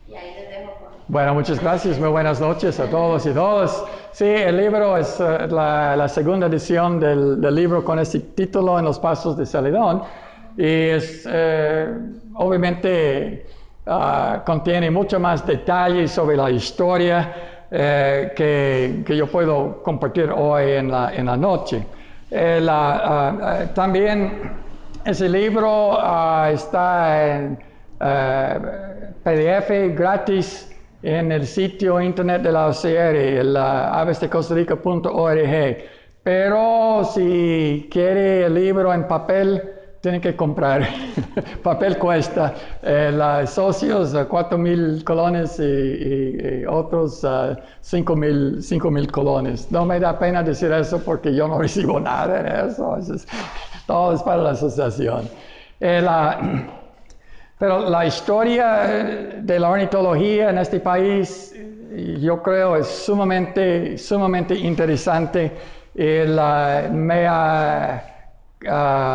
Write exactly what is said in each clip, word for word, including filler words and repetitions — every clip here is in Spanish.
Y ahí les dejo con... Bueno, muchas gracias. Muy buenas noches a todos y todas. Sí, el libro es uh, la, la segunda edición del, del libro con este título, En los Pasos de Celedón. Y es, eh, obviamente, uh, contiene mucho más detalles sobre la historia eh, que, que yo puedo compartir hoy en la, en la noche. Eh, la, uh, uh, también ese libro uh, está en uh, P D F gratis en el sitio internet de la O C R, el uh, aves de costa rica punto org. Pero si quiere el libro en papel, tiene que comprar. Papel cuesta. Eh, los socios, uh, cuatro mil colones y, y, y otros uh, cinco mil colones. No me da pena decir eso porque yo no recibo nada de eso. eso es, todo es para la asociación. Eh, la, pero la historia de la ornitología en este país, yo creo, es sumamente, sumamente interesante. Y la, me ha Uh,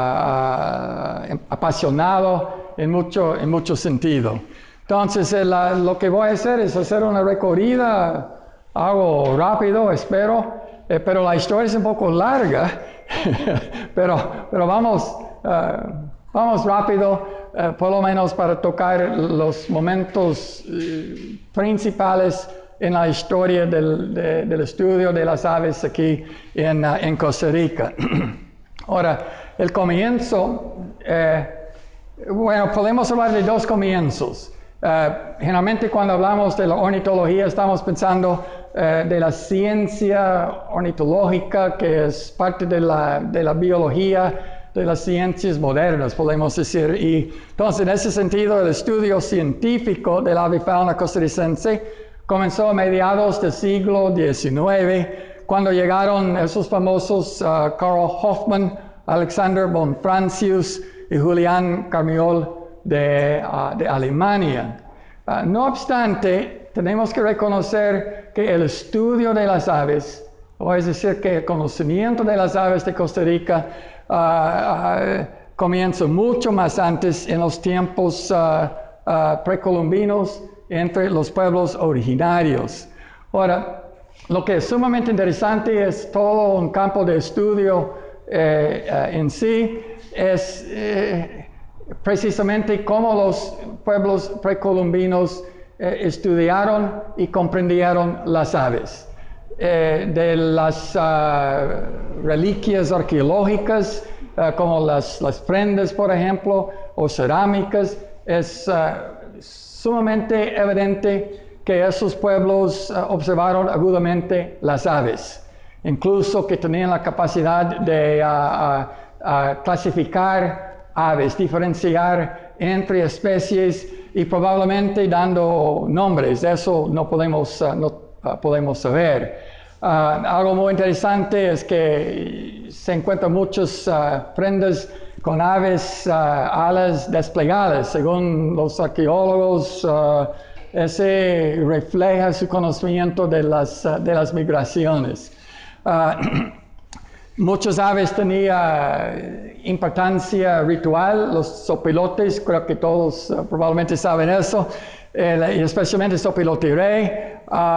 uh, apasionado en mucho, en mucho sentido. Entonces, eh, la, lo que voy a hacer es hacer una recorrida, algo rápido, espero, eh, pero la historia es un poco larga, pero, pero vamos, uh, vamos rápido, uh, por lo menos para tocar los momentos uh, principales en la historia del, de, del estudio de las aves aquí en, uh, en Costa Rica. Ahora, el comienzo, eh, bueno, podemos hablar de dos comienzos. Eh, generalmente cuando hablamos de la ornitología estamos pensando eh, de la ciencia ornitológica, que es parte de la, de la biología, de las ciencias modernas, podemos decir. Y entonces, en ese sentido, el estudio científico de la avifauna costarricense comenzó a mediados del siglo diecinueve, cuando llegaron esos famosos uh, Karl Hoffmann, Alexander von Francius y Julian Carmiol de, uh, de Alemania. Uh, no obstante, tenemos que reconocer que el estudio de las aves, o es decir, que el conocimiento de las aves de Costa Rica uh, uh, comienza mucho más antes, en los tiempos uh, uh, precolombinos, entre los pueblos originarios. Ahora, lo que es sumamente interesante es todo un campo de estudio eh, eh, en sí, es eh, precisamente cómo los pueblos precolombinos eh, estudiaron y comprendieron las aves. Eh, de las uh, reliquias arqueológicas, uh, como las, las prendas, por ejemplo, o cerámicas, es uh, sumamente evidente que esos pueblos uh, observaron agudamente las aves, incluso que tenían la capacidad de uh, uh, uh, clasificar aves, diferenciar entre especies y probablemente dando nombres. Eso no podemos, uh, no, uh, podemos saber. Uh, algo muy interesante es que se encuentran muchas uh, prendas con aves, uh, alas desplegadas, según los arqueólogos. Uh, Ese refleja su conocimiento de las, uh, de las migraciones. Uh, muchas aves tenían importancia ritual, los sopilotes, creo que todos uh, probablemente saben eso, eh, y especialmente el sopilote rey,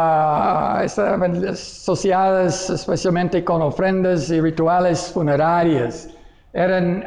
uh, estaban asociadas especialmente con ofrendas y rituales funerarias. Eran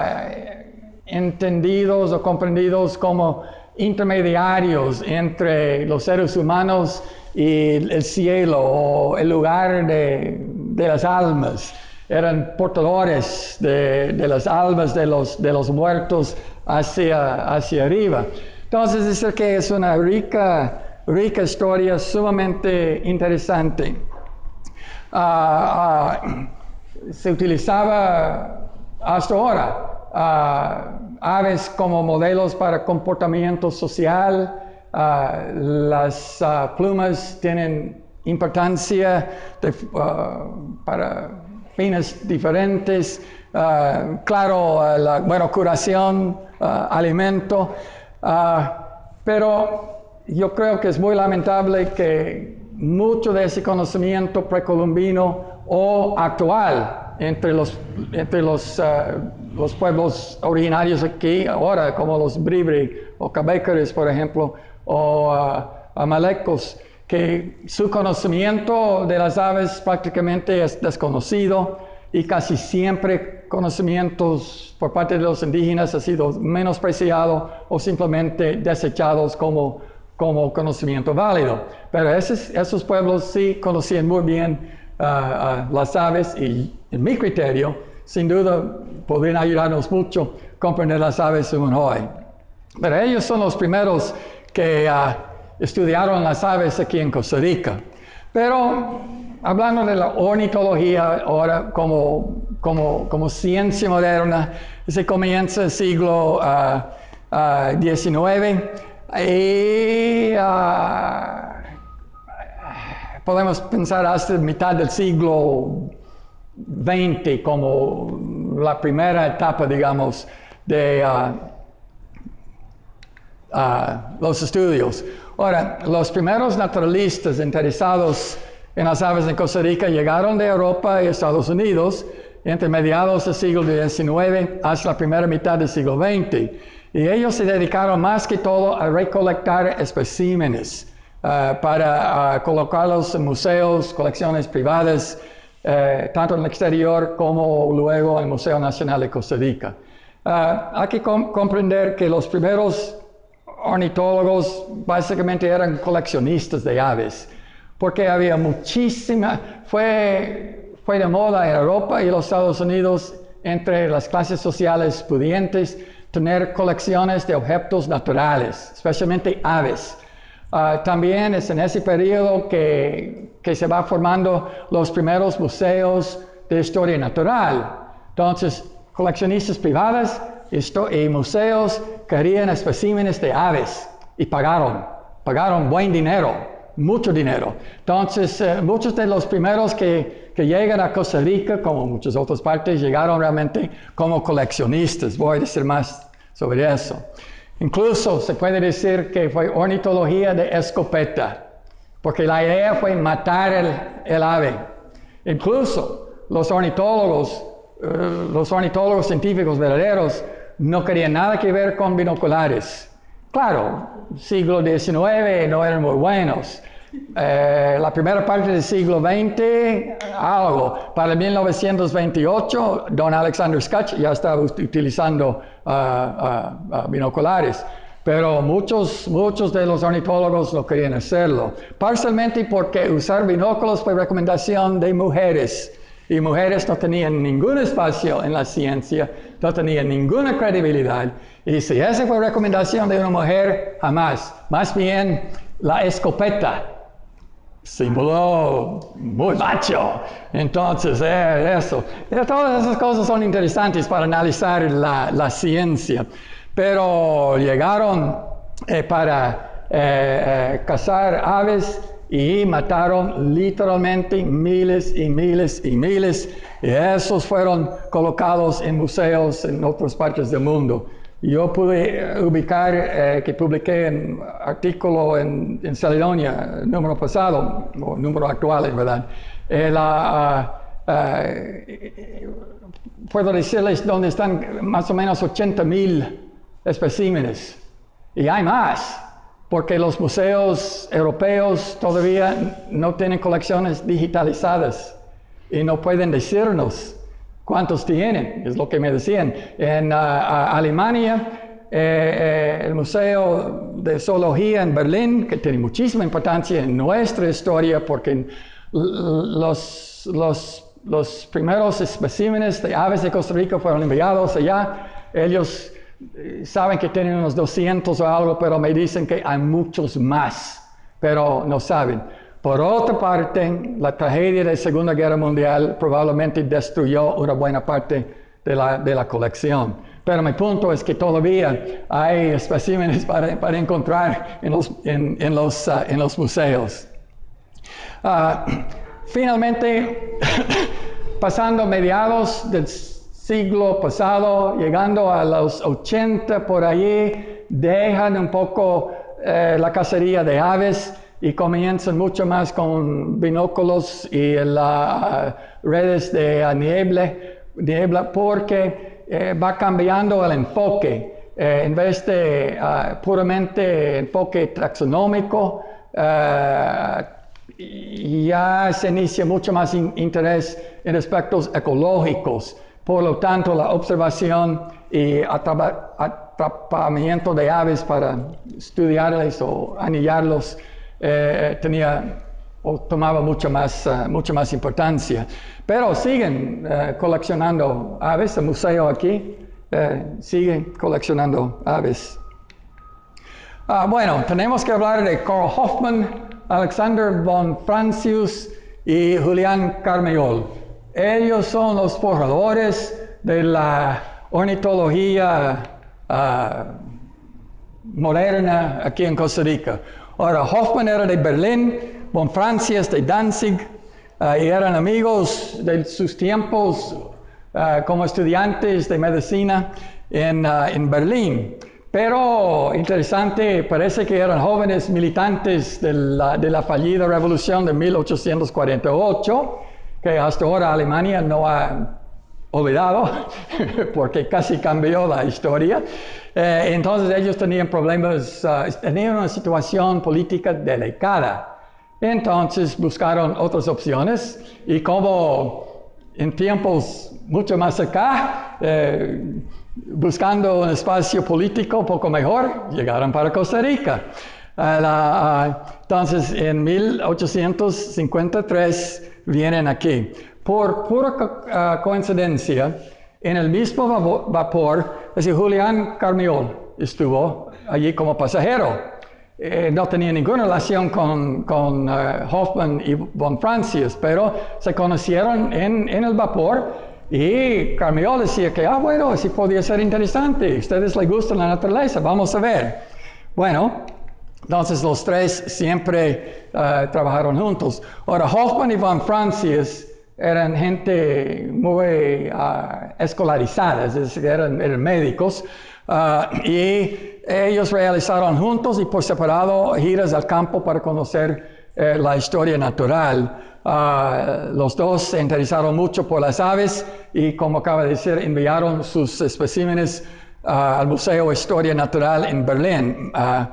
uh, entendidos o comprendidos como intermediarios entre los seres humanos y el cielo, o el lugar de, de las almas. Eran portadores de, de las almas de los, de los muertos hacia, hacia arriba. Entonces, es decir que es una rica, rica historia sumamente interesante. Uh, uh, se utilizaba hasta ahora Uh, aves como modelos para comportamiento social. Uh, las uh, plumas tienen importancia de, uh, para fines diferentes. Uh, claro, uh, la buena curación, uh, alimento. Uh, pero yo creo que es muy lamentable que mucho de ese conocimiento precolombino o actual entre los, entre los, uh, los pueblos originarios aquí ahora, como los Bribri o Cabécares, por ejemplo, o uh, amalecos, que su conocimiento de las aves prácticamente es desconocido y casi siempre conocimientos por parte de los indígenas ha sido menospreciado o simplemente desechados como, como conocimiento válido. Pero esos, esos pueblos sí conocían muy bien uh, uh, las aves y, en mi criterio, sin duda podrían ayudarnos mucho a comprender las aves aún hoy. Pero ellos son los primeros que uh, estudiaron las aves aquí en Costa Rica. Pero hablando de la ornitología ahora como, como, como ciencia moderna, se comienza el siglo diecinueve uh, uh, y uh, podemos pensar hasta mitad del siglo veinte como la primera etapa, digamos, de uh, uh, los estudios. Ahora, los primeros naturalistas interesados en las aves en Costa Rica llegaron de Europa y Estados Unidos entre mediados del siglo diecinueve hasta la primera mitad del siglo veinte. Y ellos se dedicaron más que todo a recolectar especímenes uh, para uh, colocarlos en museos, colecciones privadas, uh, tanto en el exterior como luego en el Museo Nacional de Costa Rica. Uh, hay que com comprender que los primeros ornitólogos básicamente eran coleccionistas de aves, porque había muchísima, fue, fue de moda en Europa y los Estados Unidos entre las clases sociales pudientes tener colecciones de objetos naturales, especialmente aves. Uh, también es en ese periodo que, que se va formando los primeros museos de historia natural. Entonces, coleccionistas privadas y museos querían especímenes de aves y pagaron, pagaron buen dinero, mucho dinero. Entonces, eh, muchos de los primeros que, que llegan a Costa Rica, como muchas otras partes, llegaron realmente como coleccionistas. Voy a decir más sobre eso. Incluso se puede decir que fue ornitología de escopeta, porque la idea fue matar el, el ave. Incluso los ornitólogos, uh, los ornitólogos científicos verdaderos, no querían nada que ver con binoculares. Claro, siglo diecinueve no eran muy buenos. Eh, la primera parte del siglo veinte, algo. Para mil novecientos veintiocho, don Alexander Skutch ya estaba utilizando uh, uh, uh, binoculares. Pero muchos, muchos de los ornitólogos no querían hacerlo. Parcialmente porque usar binóculos fue recomendación de mujeres. Y mujeres no tenían ningún espacio en la ciencia, no tenían ninguna credibilidad. Y si esa fue recomendación de una mujer, jamás. Más bien, la escopeta, símbolo muy macho. Entonces, eh, eso. Y todas esas cosas son interesantes para analizar la, la ciencia. Pero llegaron eh, para eh, eh, cazar aves y mataron literalmente miles y miles y miles, y esos fueron colocados en museos en otras partes del mundo. Yo pude ubicar, eh, que publiqué un artículo en, en Caledonia, el número pasado, o número actual, en verdad. Eh, la, uh, uh, puedo decirles dónde están más o menos ochenta mil especímenes, y hay más. Porque los museos europeos todavía no tienen colecciones digitalizadas y no pueden decirnos cuántos tienen, es lo que me decían. En uh, Alemania, eh, eh, el Museo de Zoología en Berlín, que tiene muchísima importancia en nuestra historia, porque los, los, los primeros especímenes de aves de Costa Rica fueron enviados allá. Ellos saben que tienen unos doscientos o algo, pero me dicen que hay muchos más, pero no saben. Por otra parte, la tragedia de la Segunda Guerra Mundial probablemente destruyó una buena parte de la, de la colección. Pero mi punto es que todavía hay especímenes para, para encontrar en los, en, en los, uh, en los museos. Uh, finalmente, pasando mediados del siglo pasado, llegando a los ochenta por allí, dejan un poco eh, la cacería de aves y comienzan mucho más con binóculos y las uh, redes de uh, niebla, niebla, porque eh, va cambiando el enfoque. eh, en vez de uh, puramente enfoque taxonómico, uh, ya se inicia mucho más in interés en aspectos ecológicos. Por lo tanto, la observación y atrapamiento de aves para estudiarles o anillarlos eh, tenía o tomaba mucho más, uh, mucho más importancia. Pero siguen uh, coleccionando aves. El museo aquí uh, sigue coleccionando aves. Uh, bueno, tenemos que hablar de Carl Hoffmann, Alexander von Francius y Julián Carmiol. Ellos son los forjadores de la ornitología uh, moderna aquí en Costa Rica. Ahora, Hoffmann era de Berlín, von Francius de Danzig, uh, y eran amigos de sus tiempos uh, como estudiantes de medicina en, uh, en Berlín. Pero interesante, parece que eran jóvenes militantes de la, de la fallida revolución de mil ochocientos cuarenta y ocho, que hasta ahora Alemania no ha olvidado, porque casi cambió la historia. Eh, entonces ellos tenían problemas, uh, tenían una situación política delicada. Entonces buscaron otras opciones y como en tiempos mucho más acá, eh, buscando un espacio político un poco mejor, llegaron para Costa Rica. Uh, la, uh, entonces, en mil ochocientos cincuenta y tres vienen aquí. Por pura uh, coincidencia, en el mismo vapor, es decir, Julián Carmiol estuvo allí como pasajero. Eh, no tenía ninguna relación con, con uh, Hoffmann y von Francius, pero se conocieron en, en el vapor. Y Carmiol decía que, ah, bueno, sí podía ser interesante, a ustedes les gusta la naturaleza, vamos a ver. Bueno, entonces los tres siempre uh, trabajaron juntos. Ahora, Hoffmann y von Francius eran gente muy uh, escolarizada, es decir, eran, eran médicos, uh, y ellos realizaron juntos y por separado giras al campo para conocer uh, la historia natural. Uh, los dos se interesaron mucho por las aves y, como acaba de decir, enviaron sus especímenes uh, al Museo de Historia Natural en Berlín. Uh, uh,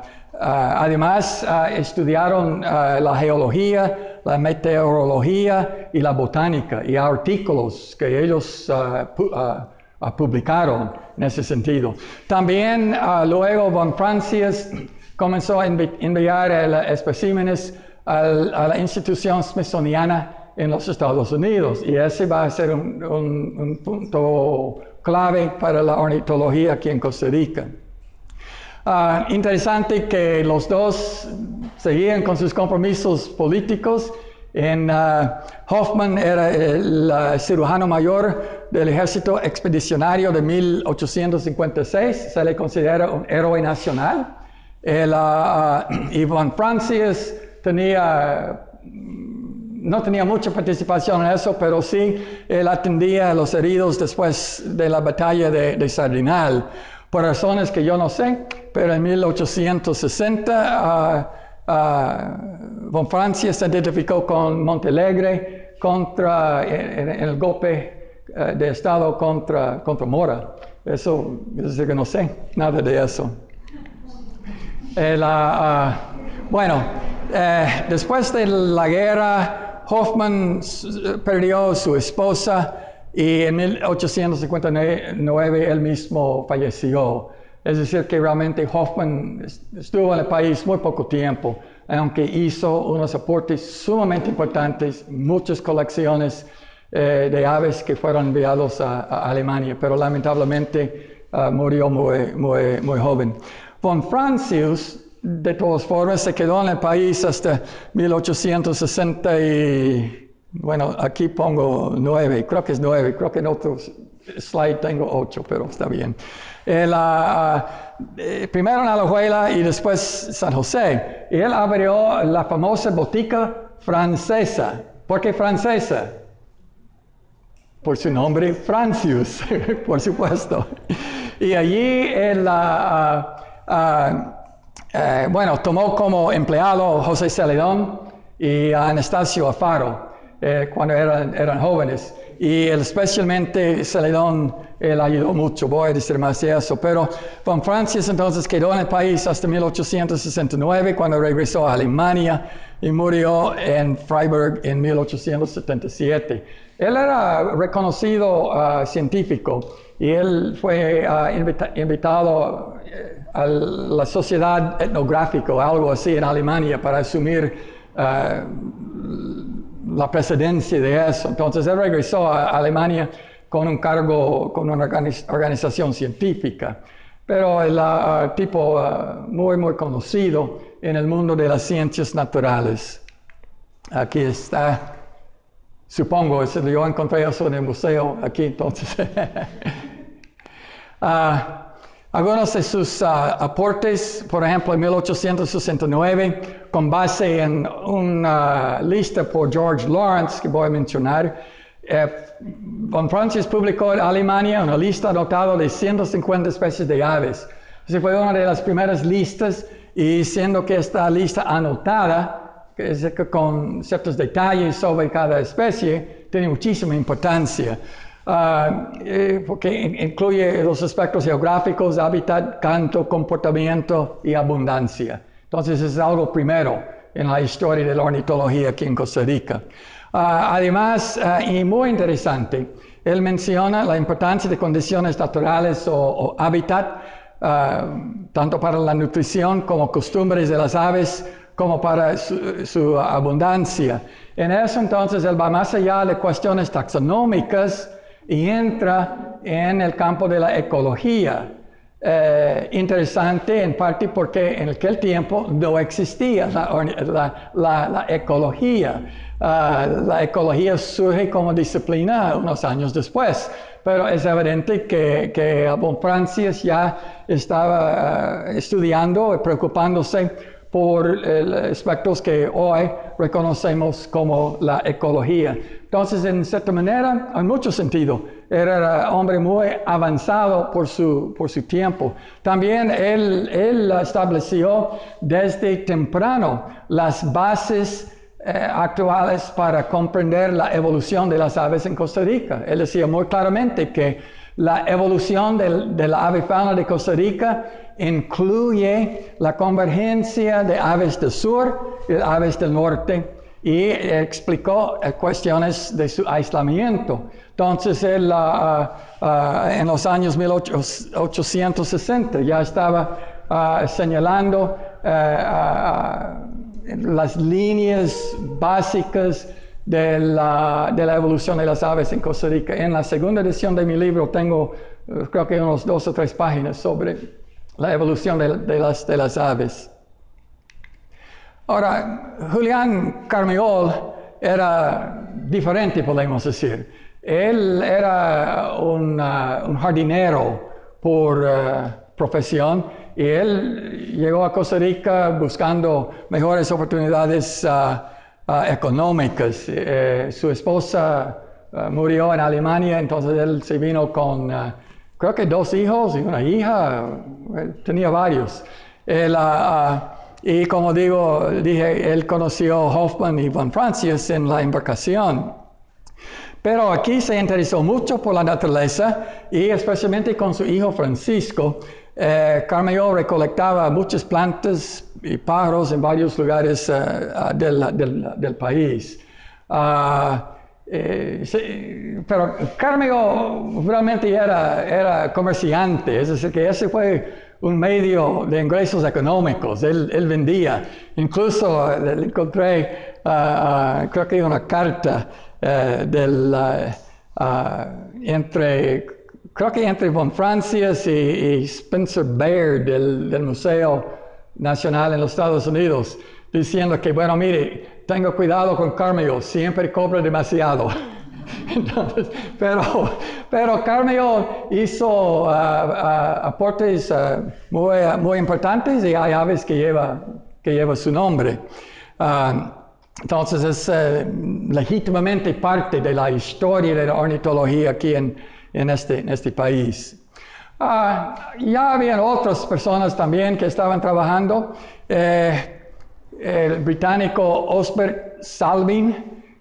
además, uh, estudiaron uh, la geología, la meteorología y la botánica, y artículos que ellos uh, pu uh, uh, publicaron en ese sentido. También uh, luego von Francius comenzó a envi enviar uh, especímenes Al, a la institución smithsoniana en los Estados Unidos, y ese va a ser un, un, un punto clave para la ornitología aquí en Costa Rica. Uh, interesante que los dos seguían con sus compromisos políticos. En, uh, Hoffmann era el uh, cirujano mayor del ejército expedicionario de mil ochocientos cincuenta y seis, se le considera un héroe nacional. El, uh, y von Francius tenía, no tenía mucha participación en eso, pero sí él atendía a los heridos después de la batalla de, de Sardinal, por razones que yo no sé, pero en mil ochocientos sesenta uh, uh, von Francius se identificó con Montalegre contra, en, en el golpe uh, de Estado contra, contra Mora. Eso, es decir, que no sé nada de eso. El, uh, uh, bueno, Eh, después de la guerra, Hoffmann perdió a su esposa y en mil ochocientos cincuenta y nueve él mismo falleció. Es decir, que realmente Hoffmann estuvo en el país muy poco tiempo, aunque hizo unos aportes sumamente importantes, muchas colecciones eh, de aves que fueron enviados a, a Alemania, pero lamentablemente uh, murió muy, muy, muy joven. Von Francius, de todas formas, se quedó en el país hasta mil ochocientos sesenta y, bueno, aquí pongo nueve, creo que es nueve, creo que en otro slide tengo ocho, pero está bien. Él, uh, uh, primero en Alajuela y después San José. Y él abrió la famosa botica francesa. ¿Por qué francesa? Por su nombre, Francius, por supuesto. Y allí él... Uh, uh, Eh, bueno, tomó como empleado José Celedón y a Anastasio Alfaro. eh, cuando eran, eran jóvenes. Y él, especialmente Celedón, él ayudó mucho, voy a decir más de eso. Pero von Francis entonces quedó en el país hasta mil ochocientos sesenta y nueve, cuando regresó a Alemania y murió en Freiburg en mil ochocientos setenta y siete. Él era reconocido uh, científico y él fue uh, invita invitado a la Sociedad Etnográfica o algo así en Alemania para asumir uh, la presidencia de eso. Entonces él regresó a Alemania con un cargo, con una organiz organización científica. Pero el uh, tipo uh, muy, muy conocido en el mundo de las ciencias naturales. Aquí está. Supongo, yo encontré eso en el museo aquí, entonces. uh, algunos de sus uh, aportes, por ejemplo, en mil ochocientos sesenta y nueve, con base en una lista por George Lawrence, que voy a mencionar, eh, von Francis publicó en Alemania una lista anotada de ciento cincuenta especies de aves. Esa fue una de las primeras listas, y siendo que esta lista anotada, que es con ciertos detalles sobre cada especie, tiene muchísima importancia, uh, eh, porque incluye los aspectos geográficos, hábitat, canto, comportamiento y abundancia. Entonces es algo primero en la historia de la ornitología aquí en Costa Rica. Uh, además, uh, y muy interesante, él menciona la importancia de condiciones naturales o, o hábitat, uh, tanto para la nutrición como costumbres de las aves, como para su, su abundancia. En eso entonces él va más allá de cuestiones taxonómicas y entra en el campo de la ecología. Eh, interesante en parte porque en aquel tiempo no existía la, la, la, la ecología. Uh, la ecología surge como disciplina unos años después, pero es evidente que, que von Francis ya estaba uh, estudiando y preocupándose por eh, aspectos que hoy reconocemos como la ecología. Entonces, en cierta manera, en mucho sentido, era un hombre muy avanzado por su, por su tiempo. También él, él estableció desde temprano las bases eh, actuales para comprender la evolución de las aves en Costa Rica. Él decía muy claramente que la evolución de, de la avifauna de Costa Rica incluye la convergencia de aves del sur y de aves del norte, y explicó uh, cuestiones de su aislamiento. Entonces él uh, uh, en los años mil ochocientos sesenta ya estaba uh, señalando uh, uh, las líneas básicas de la, de la evolución de las aves en Costa Rica. En la segunda edición de mi libro tengo uh, creo que unos dos o tres páginas sobre la evolución de, de, las, de las aves. Ahora, Julián Carmiol era diferente, podemos decir. Él era un, uh, un jardinero por uh, profesión, y él llegó a Costa Rica buscando mejores oportunidades uh, uh, económicas. Eh, su esposa uh, murió en Alemania, entonces él se vino con uh, creo que dos hijos y una hija, tenía varios. Él, uh, uh, y como digo, dije, él conoció Hoffman y von Francis en la embarcación. Pero aquí se interesó mucho por la naturaleza, y especialmente con su hijo Francisco. Eh, Carmiol recolectaba muchas plantas y pájaros en varios lugares uh, uh, del, del, del país. Uh, Eh, sí, pero Carmiol realmente era, era comerciante, es decir, que ese fue un medio de ingresos económicos. Él, él vendía. Incluso uh, encontré, uh, uh, creo que una carta uh, del, uh, uh, entre, creo que entre von Francis y, y Spencer Baird del, del Museo Nacional en los Estados Unidos, diciendo que, bueno, mire, tengo cuidado con Carmiol, siempre cobra demasiado. Entonces, pero, pero Carmiol hizo uh, uh, aportes uh, muy, uh, muy importantes, y hay aves que lleva, que lleva su nombre. Uh, entonces es uh, legítimamente parte de la historia de la ornitología aquí en, en, este, en este país. Uh, ya habían otras personas también que estaban trabajando. Eh, El británico Osbert Salvin,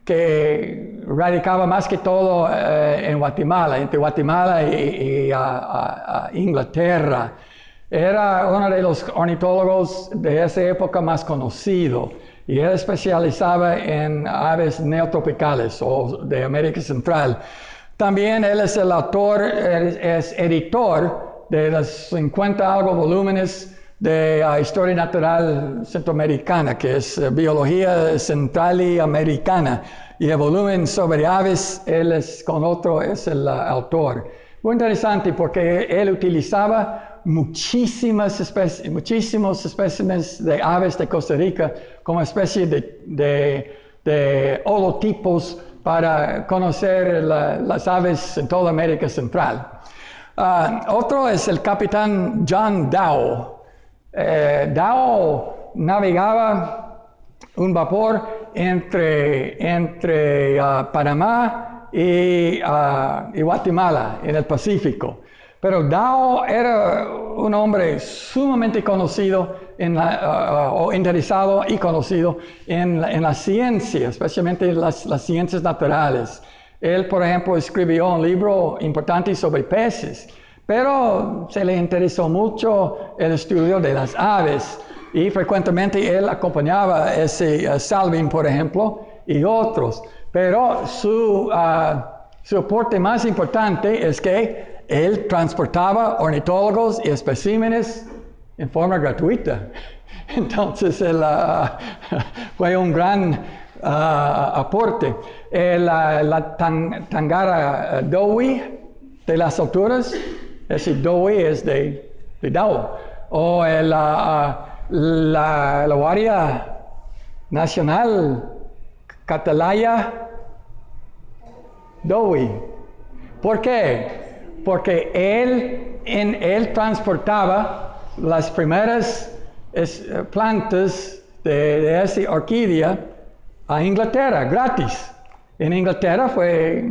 que radicaba más que todo eh, en Guatemala, entre Guatemala y, y a, a, a Inglaterra. Era uno de los ornitólogos de esa época más conocido y él especializaba en aves neotropicales o de América Central. También él es el autor, es, es editor de los cincuenta algo volúmenes de uh, Historia Natural Centroamericana, que es uh, Biología Central y Americana, y el volumen sobre aves, él es con otro, es el uh, autor. Muy interesante porque él utilizaba muchísimas especies, muchísimos especímenes de aves de Costa Rica como especie de, de, de holotipos para conocer la, las aves en toda América Central. Uh, otro es el capitán John Dow. Eh, Dow navegaba un vapor entre, entre uh, Panamá y, uh, y Guatemala en el Pacífico. Pero Dow era un hombre sumamente conocido en la, uh, o interesado y conocido en la, en la ciencia, especialmente las, las ciencias naturales. Él, por ejemplo, escribió un libro importante sobre peces. Pero se le interesó mucho el estudio de las aves y frecuentemente él acompañaba a ese uh, Salvin, por ejemplo, y otros. Pero su, uh, su aporte más importante es que él transportaba ornitólogos y especímenes en forma gratuita. Entonces él, uh, fue un gran uh, aporte. El, uh, la tan, Tangara uh, Dowi de las alturas, ese Dowi es de, de Dow. O el, uh, uh, la, la Guardia Nacional Catalaya Dowi. ¿Por qué? Porque él, en, él transportaba las primeras es, plantas de, de esa orquídea a Inglaterra, gratis. En Inglaterra fue...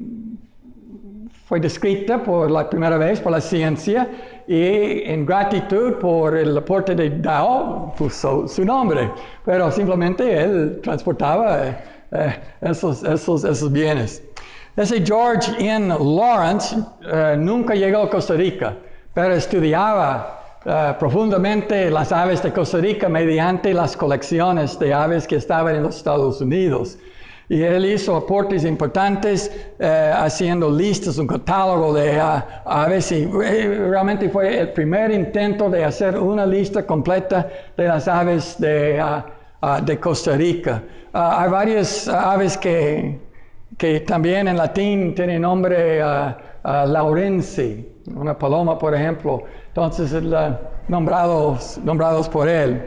fue descrita por la primera vez por la ciencia y en gratitud por el aporte de Dow puso su nombre, pero simplemente él transportaba eh, esos, esos, esos bienes. Ese George N. Lawrence eh, nunca llegó a Costa Rica, pero estudiaba eh, profundamente las aves de Costa Rica mediante las colecciones de aves que estaban en los Estados Unidos. Y él hizo aportes importantes eh, haciendo listas, un catálogo de uh, aves y eh, realmente fue el primer intento de hacer una lista completa de las aves de, uh, uh, de Costa Rica. Uh, hay varias uh, aves que, que también en latín tienen nombre uh, uh, laurensi, una paloma por ejemplo, entonces uh, nombrados, nombrados por él.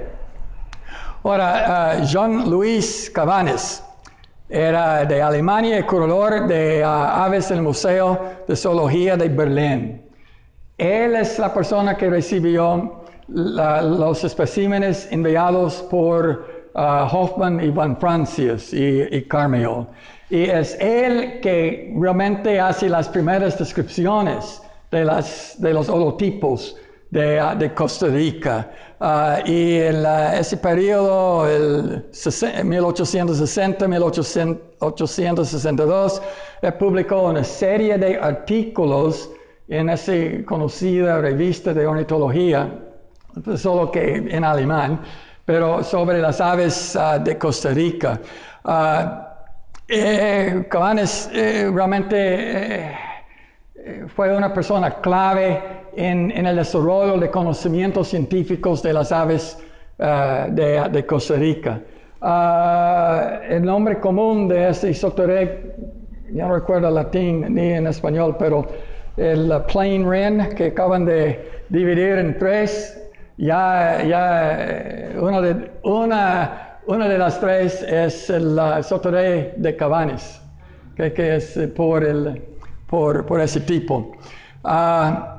Ahora, uh, Jean-Louis Cabanes. Era de Alemania y curador de uh, aves del Museo de Zoología de Berlín. Él es la persona que recibió la, los especímenes enviados por uh, Hoffman y Van Francis y, y Carmiol. Y es él que realmente hace las primeras descripciones de, las, de los holotipos de, uh, de Costa Rica. Uh, y en uh, ese periodo, el mil ochocientos sesenta a mil ochocientos sesenta y dos, él publicó una serie de artículos en esa conocida revista de ornitología, solo que en alemán, pero sobre las aves uh, de Costa Rica. Uh, eh, Cabanes eh, realmente eh, fue una persona clave En, en el desarrollo de conocimientos científicos de las aves uh, de, de Costa Rica. Uh, el nombre común de este Isoterec, ya no recuerdo el latín ni en español, pero el uh, plain wren que acaban de dividir en tres, ya, ya una, de, una, una de las tres es el uh, Isoterec de Cabanes, que, que es por, el, por, por ese tipo. Uh,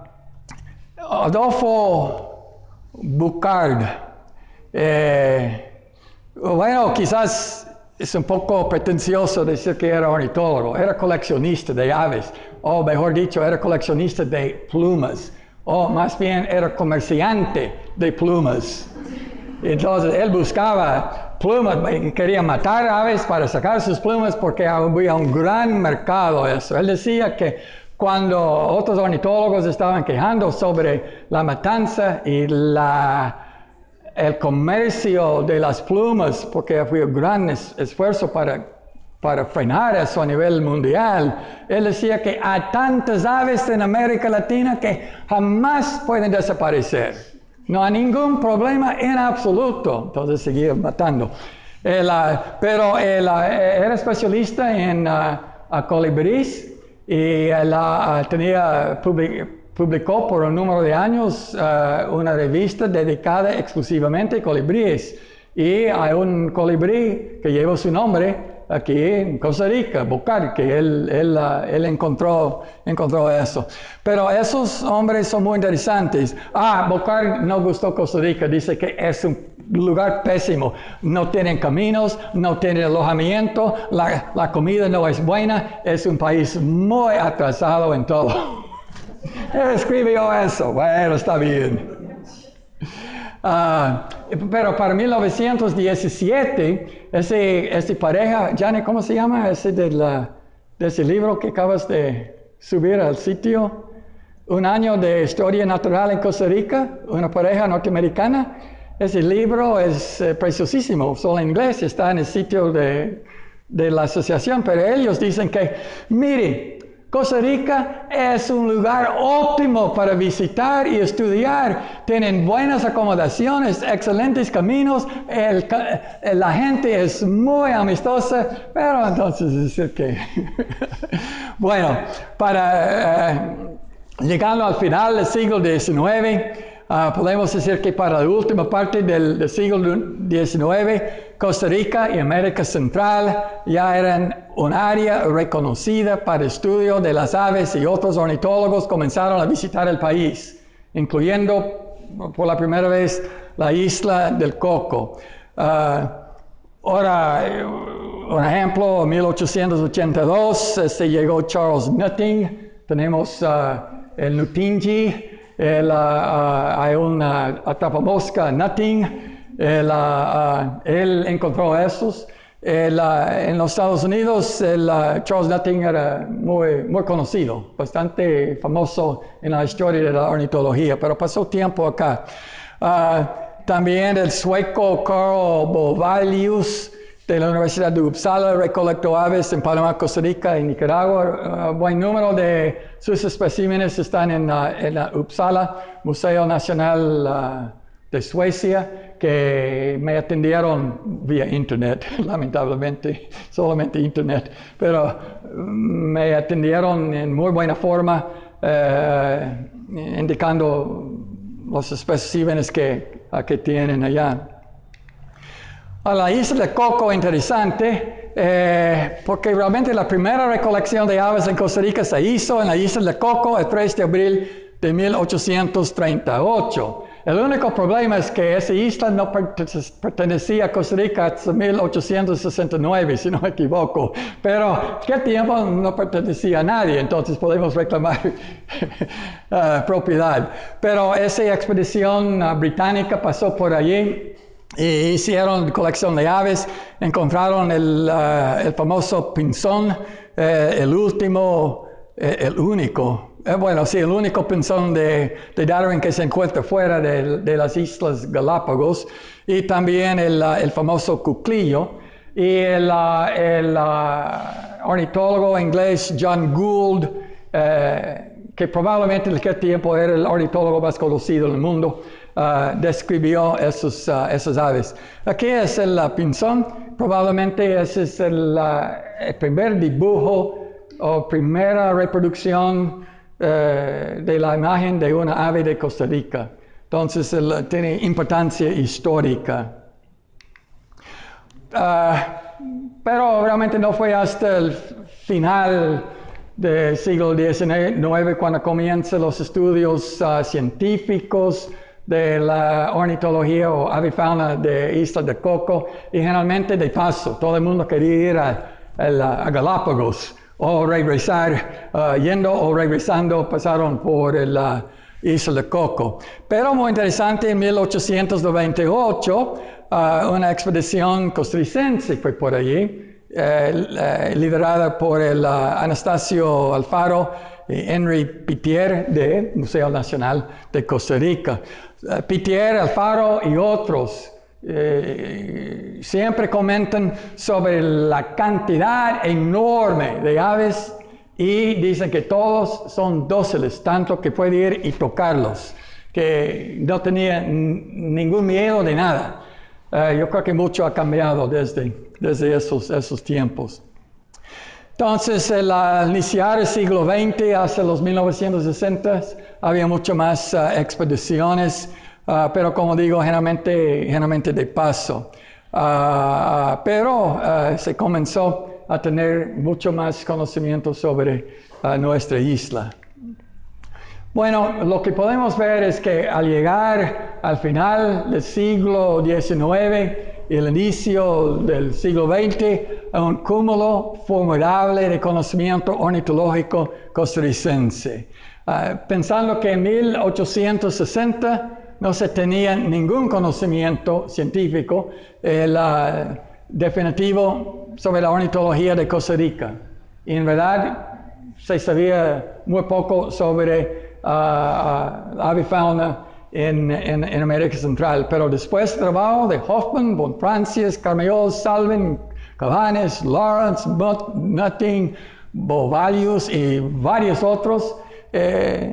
Adolfo Bucard, eh, bueno, quizás es un poco pretencioso decir que era ornitólogo, era coleccionista de aves, o mejor dicho, era coleccionista de plumas, o más bien era comerciante de plumas. Entonces él buscaba plumas, quería matar aves para sacar sus plumas porque había un gran mercado eso. Él decía que cuando otros ornitólogos estaban quejando sobre la matanza y la, el comercio de las plumas, porque había un gran es, esfuerzo para, para frenar eso a nivel mundial, él decía que hay tantas aves en América Latina que jamás pueden desaparecer. No hay ningún problema en absoluto. Entonces seguía matando. Él, uh, pero él uh, era especialista en uh, colibríes y él uh, tenía, public, publicó por un número de años uh, una revista dedicada exclusivamente a colibríes. Y hay un colibrí que lleva su nombre aquí en Costa Rica, Bocar, que él, él, uh, él encontró, encontró eso. Pero esos hombres son muy interesantes. Ah, Bocar no gustó Costa Rica, dice que es un lugar pésimo. No tienen caminos, no tienen alojamiento, la, la comida no es buena, es un país muy atrasado en todo. Él escribió eso, bueno, está bien. Uh, pero para mil novecientos diecisiete, ese, ese pareja, Jane, ¿cómo se llama? Ese de, la, de ese libro que acabas de subir al sitio. Un año de historia natural en Costa Rica, una pareja norteamericana. Ese libro es eh, preciosísimo, solo en inglés, está en el sitio de, de la asociación, pero ellos dicen que, mire, Costa Rica es un lugar óptimo para visitar y estudiar. Tienen buenas acomodaciones, excelentes caminos, el, la gente es muy amistosa, pero entonces decir que... bueno, para uh, llegando al final del siglo diecinueve, Uh, podemos decir que para la última parte del, del siglo diecinueve, Costa Rica y América Central ya eran un área reconocida para estudio de las aves y otros ornitólogos comenzaron a visitar el país, incluyendo por la primera vez la isla del Coco. Uh, ahora, un ejemplo, en mil ochocientos ochenta y dos uh, se llegó Charles Nutting, tenemos uh, el Nutingi. El, uh, uh, hay un uh, atrapamosca Nutting, el, uh, uh, él encontró esos. El, uh, en los Estados Unidos, el, uh, Charles Nutting era muy, muy conocido, bastante famoso en la historia de la ornitología, pero pasó tiempo acá. Uh, también el sueco Carl Bovalius de la Universidad de Uppsala recolectó aves en Panamá, Costa Rica y Nicaragua. Uh, buen número de sus especímenes están en, uh, en uh, Uppsala, Museo Nacional uh, de Suecia, que me atendieron vía internet, lamentablemente, solamente internet, pero me atendieron en muy buena forma, uh, indicando los especímenes que, uh, que tienen allá. A la isla de Coco, interesante, eh, porque realmente la primera recolección de aves en Costa Rica se hizo en la isla de Coco el tres de abril de mil ochocientos treinta y ocho. El único problema es que esa isla no pertenecía a Costa Rica hasta mil ochocientos sesenta y nueve, si no me equivoco. Pero ¿qué tiempo no pertenecía a nadie? Entonces podemos reclamar uh, propiedad. Pero esa expedición uh, británica pasó por allí. Y hicieron colección de aves, encontraron el, uh, el famoso pinzón, eh, el último, eh, el único, eh, bueno, sí, el único pinzón de, de Darwin que se encuentra fuera de, de las Islas Galápagos, y también el, uh, el famoso cuclillo, y el, uh, el uh, ornitólogo inglés John Gould, eh, que probablemente en aquel tiempo era el ornitólogo más conocido en el mundo, Uh, describió esos, uh, esas aves. Aquí es el uh, pinzón, probablemente ese es el, uh, el primer dibujo o primera reproducción uh, de la imagen de una ave de Costa Rica. Entonces el, uh, tiene importancia histórica. Uh, pero realmente no fue hasta el final del siglo diecinueve cuando comienzan los estudios uh, científicos de la ornitología o avifauna de Isla de Coco, y generalmente de paso, todo el mundo quería ir a, a, a Galápagos o regresar, uh, yendo o regresando, pasaron por el, uh, isla de Coco. Pero muy interesante, en mil ochocientos noventa y ocho, uh, una expedición costarricense fue por allí, eh, liderada por el uh, Anastasio Alfaro y Henry Pittier del Museo Nacional de Costa Rica. Uh, Pittier, Alfaro y otros eh, siempre comentan sobre la cantidad enorme de aves y dicen que todos son dóciles, tanto que puede ir y tocarlos, que no tenía ningún miedo de nada. Uh, yo creo que mucho ha cambiado desde, desde esos, esos tiempos. Entonces, al iniciar el siglo veinte, hacia los mil novecientos sesenta, había mucho más uh, expediciones, uh, pero como digo, generalmente, generalmente de paso. Uh, pero uh, se comenzó a tener mucho más conocimiento sobre uh, nuestra isla. Bueno, lo que podemos ver es que al llegar al final del siglo diecinueve y el inicio del siglo veinte, hay un cúmulo formidable de conocimiento ornitológico costarricense. Uh, pensando que en mil ochocientos sesenta no se tenía ningún conocimiento científico el, uh, definitivo sobre la ornitología de Costa Rica. Y en verdad se sabía muy poco sobre uh, uh, avifauna en, en, en América Central. Pero después del trabajo de Hoffman, von Francis, Carmayol, Salvin, Cabanes, Lawrence, Nutting, Bovalius y varios otros, eh,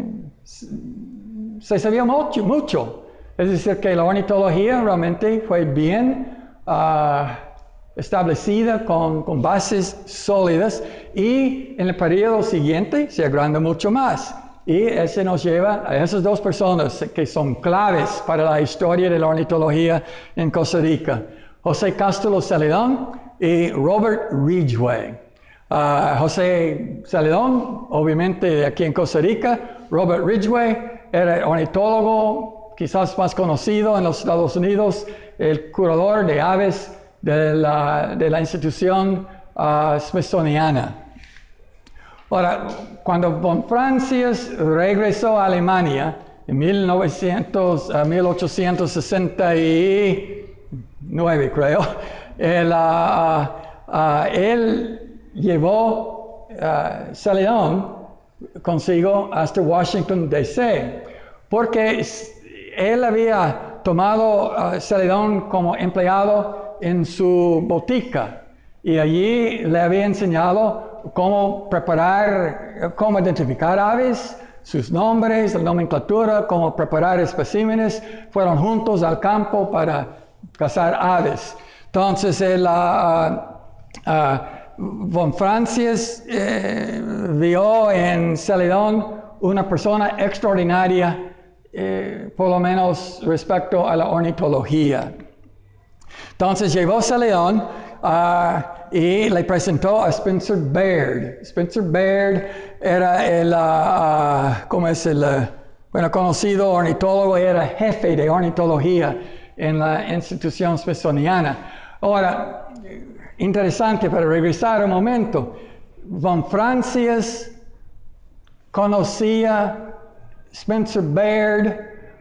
se sabía mucho, mucho. Es decir, que la ornitología realmente fue bien uh, establecida con, con bases sólidas y en el periodo siguiente se agranda mucho más. Y ese nos lleva a esas dos personas que son claves para la historia de la ornitología en Costa Rica. José Cástulo Celedón y Robert Ridgway. Uh, José Celedón, obviamente de aquí en Costa Rica. Robert Ridgway era ornitólogo, quizás más conocido en los Estados Unidos, el curador de aves de la, de la institución uh, smithsoniana. Ahora, cuando von Francis regresó a Alemania en mil novecientos, uh, mil ochocientos sesenta y nueve, creo, él, uh, uh, él llevó uh, Celedón consigo hasta Washington, D C, porque él había tomado uh, Celedón como empleado en su botica y allí le había enseñado cómo preparar, cómo identificar aves, sus nombres, la nomenclatura, cómo preparar especímenes. Fueron juntos al campo para cazar aves. Entonces, el, uh, uh, von Francis eh, vio en Celedón una persona extraordinaria, eh, por lo menos respecto a la ornitología. Entonces llevó Celedón uh, y le presentó a Spencer Baird. Spencer Baird era el, uh, uh, ¿cómo es el, uh, bueno, conocido ornitólogo, era jefe de ornitología en la institución smithsoniana. Ahora, interesante, para regresar un momento, von Francis conocía Spencer Baird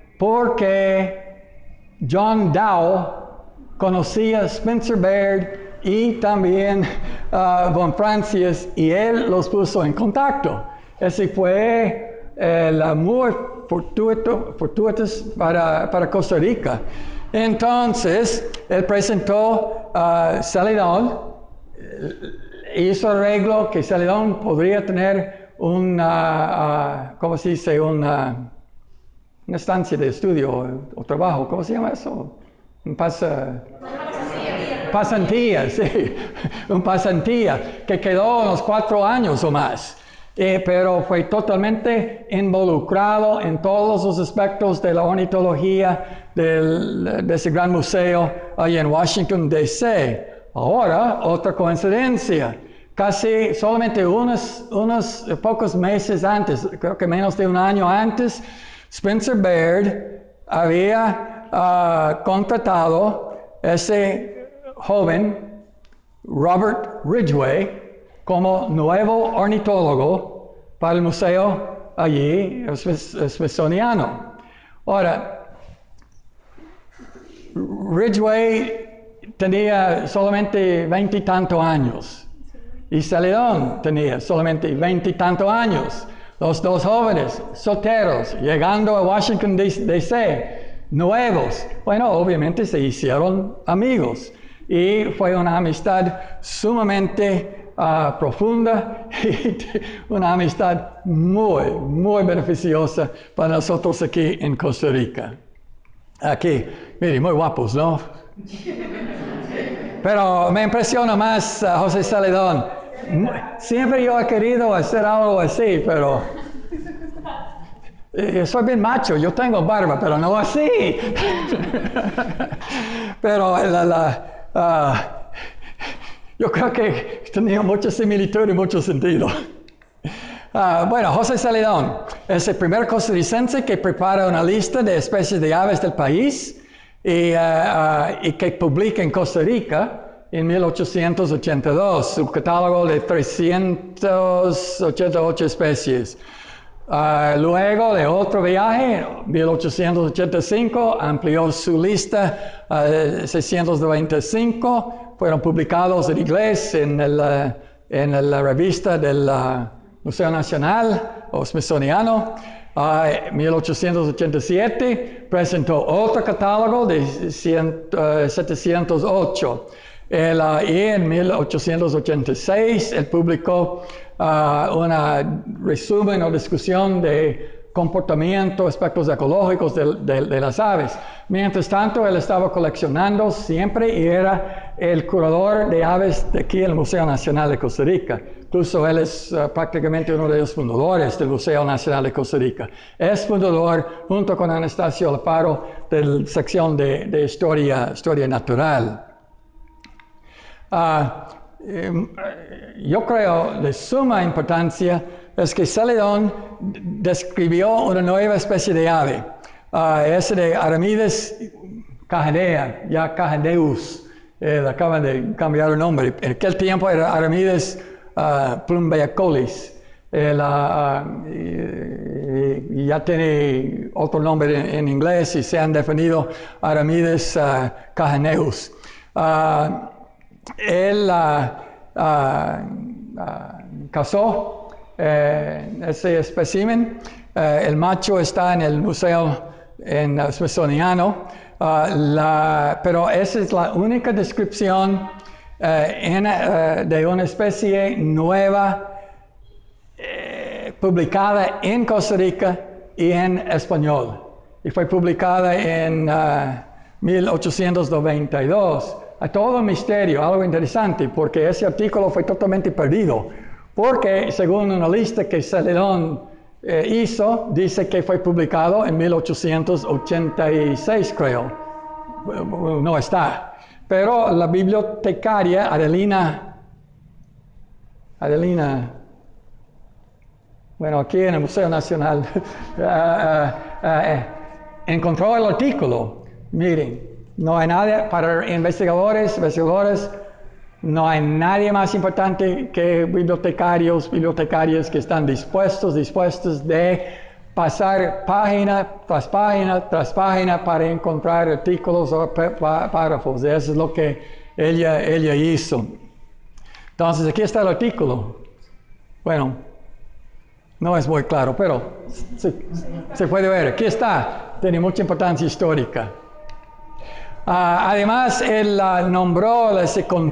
porque John Dow conocía a Spencer Baird y también uh, von Francis, y él los puso en contacto. Ese fue el amor fortuito, fortuitos para, para Costa Rica. Entonces, él presentó a uh, Celedón, hizo arreglo que Celedón podría tener una, uh, ¿cómo se dice? Una, una estancia de estudio o, o trabajo, ¿cómo se llama eso? Un pasa... Pasantía, sí, un pasantía que quedó unos cuatro años o más, eh, pero fue totalmente involucrado en todos los aspectos de la ornitología del, de ese gran museo allá en Washington, D C Ahora, otra coincidencia, casi solamente unos, unos pocos meses antes, creo que menos de un año antes, Spencer Baird había uh, contratado ese joven Robert Ridgway como nuevo ornitólogo para el Museo allí el Smithsoniano. Ahora, Ridgway tenía solamente veintitantos años y Celedón tenía solamente veintitantos años. Los dos jóvenes, solteros, llegando a Washington D C, nuevos. Bueno, obviamente se hicieron amigos y fue una amistad sumamente uh, profunda y una amistad muy, muy beneficiosa para nosotros aquí en Costa Rica. Aquí, miren, muy guapos, ¿no? Pero me impresiona más uh, José Celedón. Siempre yo he querido hacer algo así, pero eh, soy bien macho, yo tengo barba, pero no así. Pero la, la, uh, yo creo que tenía mucha similitud y mucho sentido. Uh, bueno, José Celedón es el primer costarricense que prepara una lista de especies de aves del país y, uh, uh, y que publica en Costa Rica en mil ochocientos ochenta y dos, su catálogo de trescientas ochenta y ocho especies. Uh, luego de otro viaje, en mil ochocientos ochenta y cinco, amplió su lista a uh, seiscientos noventa y cinco, fueron publicados en inglés en, el, uh, en la revista del uh, Museo Nacional o Smithsoniano. En uh, mil ochocientos ochenta y siete presentó otro catálogo de cien, uh, setecientos ocho. El, uh, y en mil ochocientos ochenta y seis él publicó uh, un resumen o discusión de comportamiento, aspectos ecológicos de, de, de las aves. Mientras tanto, él estaba coleccionando siempre y era el curador de aves de aquí en el Museo Nacional de Costa Rica. Incluso él es uh, prácticamente uno de los fundadores del Museo Nacional de Costa Rica. Es fundador, junto con Anastasio Alfaro, de la sección de, de historia, historia natural. Uh, yo creo de suma importancia es que Celedón describió una nueva especie de ave, uh, ese de Aramides cajadea, ya Cajadeus, eh, acaban de cambiar el nombre. En aquel tiempo era Aramides uh, plumbeacolis, el, uh, y, y ya tiene otro nombre en, en inglés y se han definido Aramides uh, cajaneus. Uh, Él uh, uh, uh, cazó eh, ese espécimen. Uh, el macho está en el museo en uh, Smithsoniano, uh, la, pero esa es la única descripción uh, en, uh, de una especie nueva eh, publicada en Costa Rica y en español. Y fue publicada en uh, mil ochocientos noventa y dos. A todo misterio, algo interesante, porque ese artículo fue totalmente perdido, porque según una lista que Celedón eh, hizo, dice que fue publicado en mil ochocientos ochenta y seis, creo. No está. Pero la bibliotecaria Adelina, Adelina, bueno, aquí en el Museo Nacional, uh, uh, uh, encontró el artículo. Miren. No hay nadie, para investigadores, investigadores, no hay nadie más importante que bibliotecarios, bibliotecarias que están dispuestos, dispuestos de pasar página tras página tras página para encontrar artículos o párrafos. Eso es lo que ella, ella hizo. Entonces, aquí está el artículo. Bueno, no es muy claro, pero se, se puede ver. Aquí está. Tiene mucha importancia histórica. Uh, además, él uh, nombró, uh,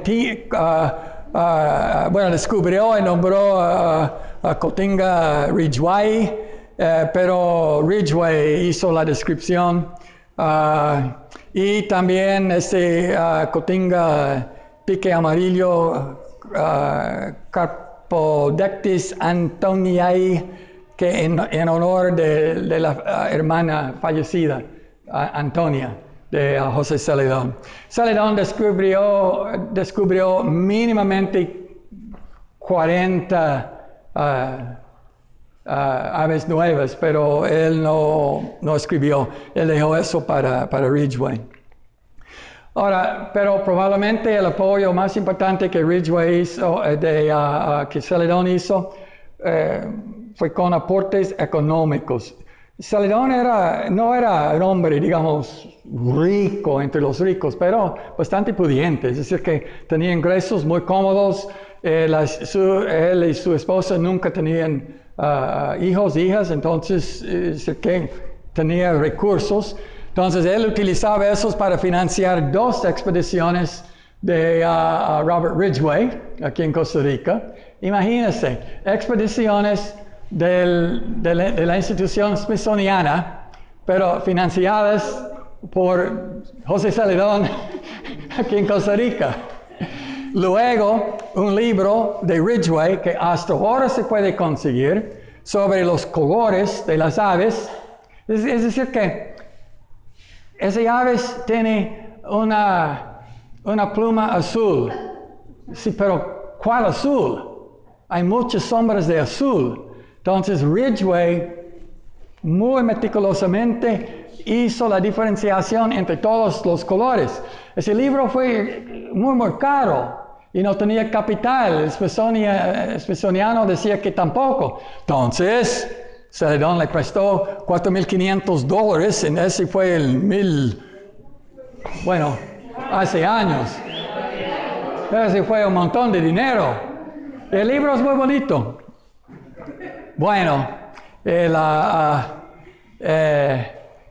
uh, bueno, descubrió y nombró uh, a Cotinga Ridgway, uh, pero Ridgway hizo la descripción. Uh, y también este uh, Cotinga pique amarillo, uh, Carpodectis antoniae, que en, en honor de, de la uh, hermana fallecida, uh, Antonia. De uh, José Celedón. Celedón descubrió, descubrió mínimamente cuarenta uh, uh, aves nuevas, pero él no, no escribió. Él dejó eso para, para Ridgway. Ahora, pero probablemente el apoyo más importante que Ridgway hizo, de, uh, uh, que Celedón hizo, uh, fue con aportes económicos. Celedón era, no era un hombre, digamos, rico entre los ricos, pero bastante pudiente, es decir, que tenía ingresos muy cómodos. Eh, la, su, él y su esposa nunca tenían uh, hijos, hijas, entonces eh, es decir, que tenía recursos. Entonces él utilizaba esos para financiar dos expediciones de uh, Robert Ridgway, aquí en Costa Rica. Imagínense, expediciones del, de, la, de la institución smithsoniana, pero financiadas por José Celedón aquí en Costa Rica. Luego, un libro de Ridgway que hasta ahora se puede conseguir sobre los colores de las aves. Es, es decir que esas aves tienen una, una pluma azul. Sí, pero ¿cuál azul? Hay muchas sombras de azul. Entonces Ridgway muy meticulosamente hizo la diferenciación entre todos los colores. Ese libro fue muy, muy caro y no tenía capital. El Smithsoniano decía que tampoco. Entonces Celedón le prestó cuatro mil quinientos dólares, y ese fue el mil, bueno, hace años. Ese fue un montón de dinero. El libro es muy bonito. Bueno, eh, la, uh, eh,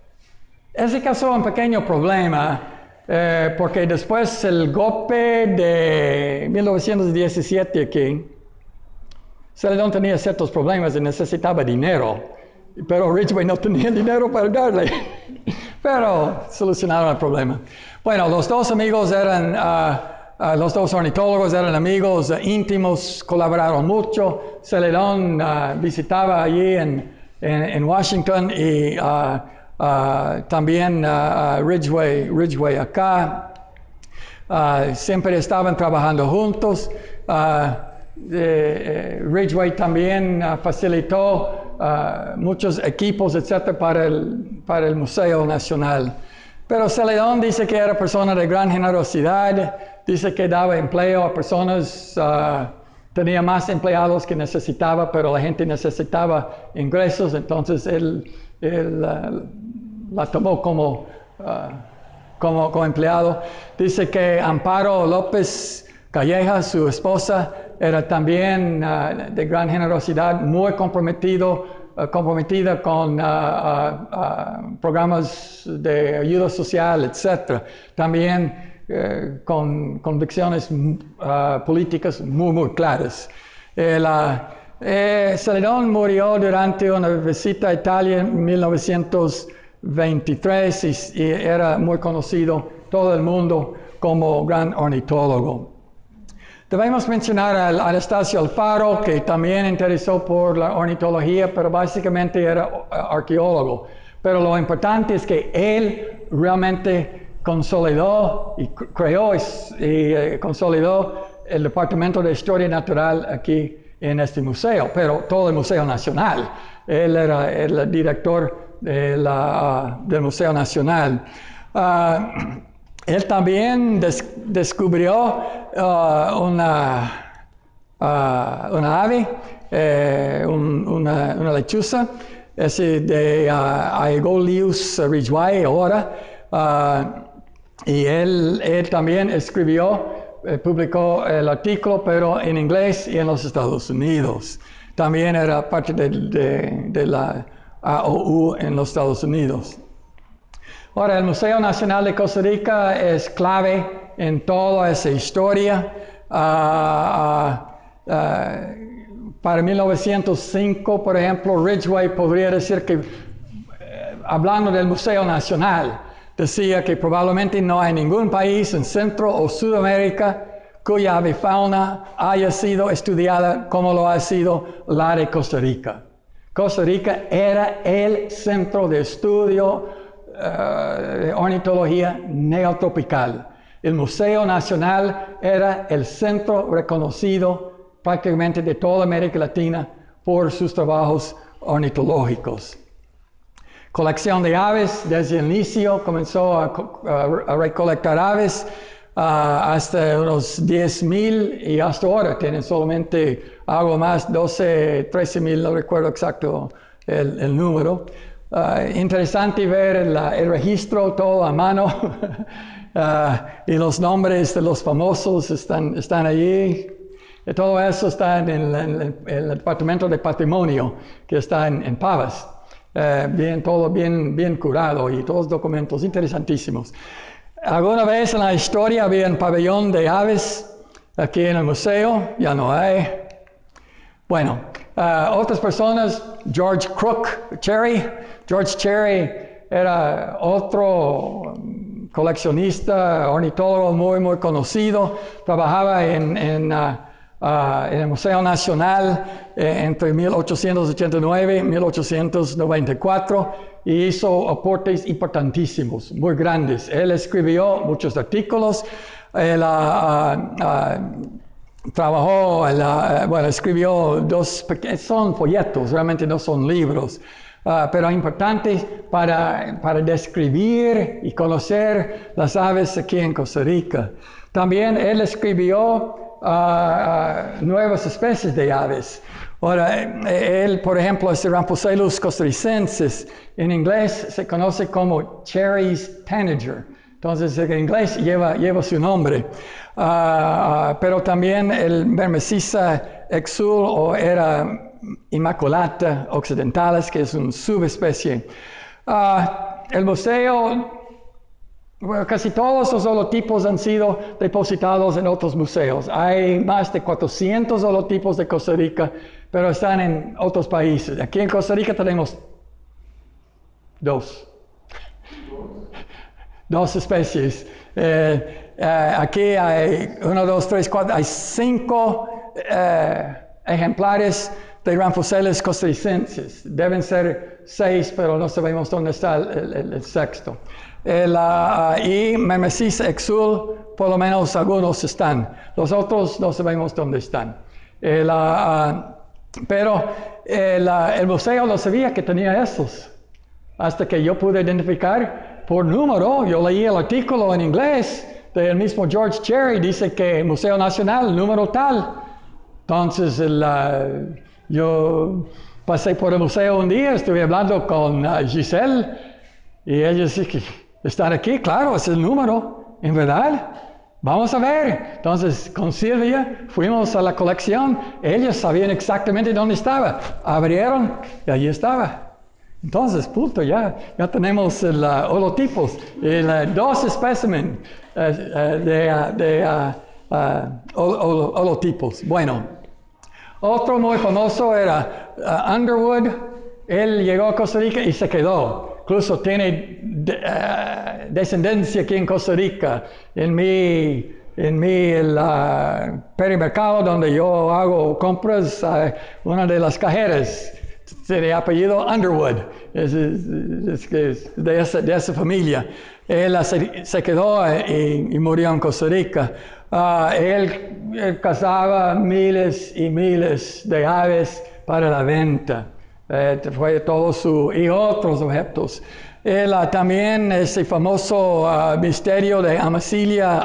ese causó un pequeño problema, eh, porque después el golpe de mil novecientos diecisiete aquí, Celedón tenía ciertos problemas y necesitaba dinero, pero Ridgway no tenía dinero para darle, pero solucionaron el problema. Bueno, los dos amigos eran... Uh, Uh, los dos ornitólogos eran amigos uh, íntimos, colaboraron mucho. Celedón uh, visitaba allí en, en, en Washington y uh, uh, también uh, uh, Ridgway, Ridgway acá. Uh, siempre estaban trabajando juntos. Uh, eh, Ridgway también uh, facilitó uh, muchos equipos, etcétera, para el, para el Museo Nacional. Pero Celedón dice que era persona de gran generosidad. Dice que daba empleo a personas, uh, tenía más empleados que necesitaba, pero la gente necesitaba ingresos, entonces él, él uh, la tomó como, uh, como, como empleado. Dice que Amparo López Calleja, su esposa, era también uh, de gran generosidad, muy comprometido, uh, comprometida con uh, uh, uh, programas de ayuda social, etcétera. También Eh, con convicciones uh, políticas muy, muy claras. Eh, la, eh, Celedón murió durante una visita a Italia en mil novecientos veintitrés y, y era muy conocido todo el mundo como gran ornitólogo. Debemos mencionar a Anastasio Alfaro, que también interesó por la ornitología, pero básicamente era arqueólogo. Pero lo importante es que él realmente consolidó y creó y, y eh, consolidó el Departamento de Historia Natural aquí en este museo, pero todo el Museo Nacional. Él era el director de la, uh, del Museo Nacional. Uh, él también des descubrió uh, una, uh, una ave, eh, un, una, una lechuza, ese de uh, Aegolius ridgway ahora. Uh, Y él, él también escribió, eh, publicó el artículo, pero en inglés y en los Estados Unidos. También era parte de, de, de la A O U en los Estados Unidos. Ahora, el Museo Nacional de Costa Rica es clave en toda esa historia. Uh, uh, uh, para mil novecientos cinco, por ejemplo, Ridgway podría decir que, eh, hablando del Museo Nacional, decía que probablemente no hay ningún país en Centro o Sudamérica cuya avifauna haya sido estudiada como lo ha sido la de Costa Rica. Costa Rica era el centro de estudio uh, de ornitología neotropical. El Museo Nacional era el centro reconocido prácticamente de toda América Latina por sus trabajos ornitológicos. Colección de aves, desde el inicio comenzó a, a, a recolectar aves. hasta unos diez mil y hasta ahora tienen solamente algo más, doce, trece mil, no recuerdo exacto el, el número. Uh, interesante ver el, el registro todo a mano uh, y los nombres de los famosos están, están allí. Y todo eso está en el, en el, en el Departamento de Patrimonio que está en, en Pavas. Uh, bien, todo bien, bien curado y todos documentos interesantísimos. Alguna vez en la historia había un pabellón de aves aquí en el museo, ya no hay. Bueno, uh, otras personas, George Crook Cherry. George Cherry era otro coleccionista, ornitólogo muy, muy conocido. Trabajaba en, en, uh, uh, en el Museo Nacional eh, entre mil ochocientos ochenta y nueve y mil ochocientos noventa y cuatro y hizo aportes importantísimos, muy grandes. Él escribió muchos artículos. Él, uh, uh, uh, trabajó, uh, bueno, escribió dos, son folletos, realmente no son libros. Uh, pero importantes para, para describir y conocer las aves aquí en Costa Rica. También él escribió uh, uh, nuevas especies de aves. Ahora, él, por ejemplo, este Ramphocelus costarricensis, en inglés se conoce como Cherry's Tanager. Entonces, en inglés lleva, lleva su nombre. Uh, uh, pero también el Myrmecisa exul o era Immaculata occidentalis, que es una subespecie. Uh, el museo, bueno, casi todos los holotipos han sido depositados en otros museos. Hay más de cuatrocientos holotipos de Costa Rica, pero están en otros países. Aquí en Costa Rica tenemos dos. Dos especies. Eh, eh, aquí hay uno, dos, tres, cuatro, hay cinco eh, ejemplares de Ramphocelus costarricensis. Deben ser seis, pero no sabemos dónde está el, el, el sexto. El, uh, y Myrmecisa exul, por lo menos algunos están. Los otros no sabemos dónde están. El, uh, pero el, uh, el museo no sabía que tenía esos. Hasta que yo pude identificar por número. Yo leí el artículo en inglés del mismo George Cherry. Dice que el Museo Nacional, número tal. Entonces, el... Uh, yo pasé por el museo un día, estuve hablando con uh, Giselle y ella dice que están aquí, claro, es el número, en verdad, vamos a ver. Entonces con Silvia fuimos a la colección, ellos sabían exactamente dónde estaba, abrieron y allí estaba. Entonces, punto, ya, ya tenemos el uh, holotipos, el, uh, dos especímenes uh, uh, de, uh, de uh, uh, hol hol holotipos. Bueno. Otro muy famoso era uh, Underwood. Él llegó a Costa Rica y se quedó. Incluso tiene de, uh, descendencia aquí en Costa Rica. En mi, en mi el, uh, perimercado donde yo hago compras, uh, una de las cajeras tiene apellido Underwood. Es, es, es, es de, esa, de esa familia. Él uh, se, se quedó y, y murió en Costa Rica. Uh, él, él cazaba miles y miles de aves para la venta. Eh, fue todo su, y otros objetos. Él uh, también ese famoso uh, misterio de Amazilia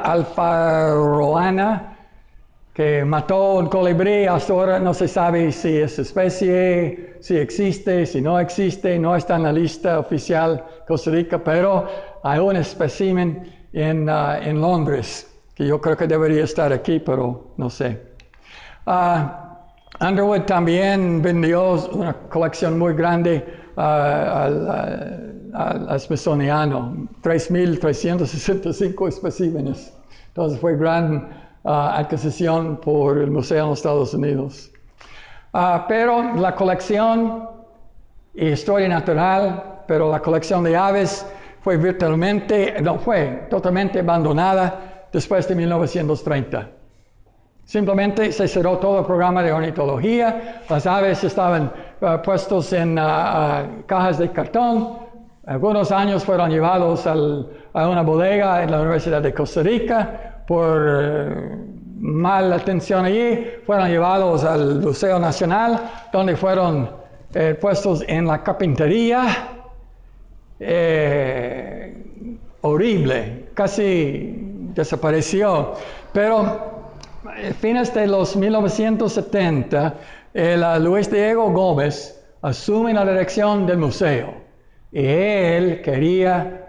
alfaroana, que mató un colibrí. Hasta ahora no se sabe si es especie, si existe, si no existe. No está en la lista oficial de Costa Rica, pero hay un espécimen en, uh, en Londres. Que yo creo que debería estar aquí, pero no sé. Uh, Underwood también vendió una colección muy grande uh, al, al, al Smithsoniano, tres mil trescientos sesenta y cinco especímenes. Entonces fue gran uh, adquisición por el museo en los Estados Unidos. Uh, pero la colección, historia natural, pero la colección de aves fue virtualmente, no fue totalmente abandonada después de mil novecientos treinta. Simplemente se cerró todo el programa de ornitología, las aves estaban uh, puestos en uh, uh, cajas de cartón, algunos años fueron llevados al, a una bodega en la Universidad de Costa Rica, por uh, mala atención allí, fueron llevados al Museo Nacional, donde fueron eh, puestos en la carpintería, eh, horrible, casi desapareció. Pero a fines de los mil novecientos setenta, el, uh, Luis Diego Gómez asume la dirección del museo. Y él quería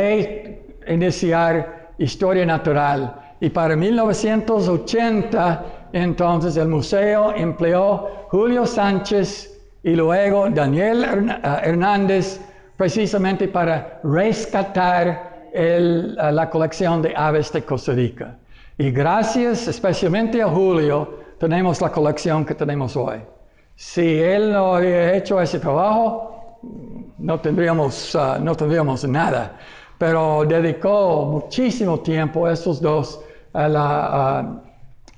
reiniciar historia natural. Y para mil novecientos ochenta, entonces el museo empleó Julio Sánchez y luego Daniel Hernández precisamente para rescatar el, la colección de aves de Costa Rica. Y gracias especialmente a Julio tenemos la colección que tenemos hoy. Si él no había hecho ese trabajo, no tendríamos, uh, no tendríamos nada. Pero dedicó muchísimo tiempo estos dos a la uh,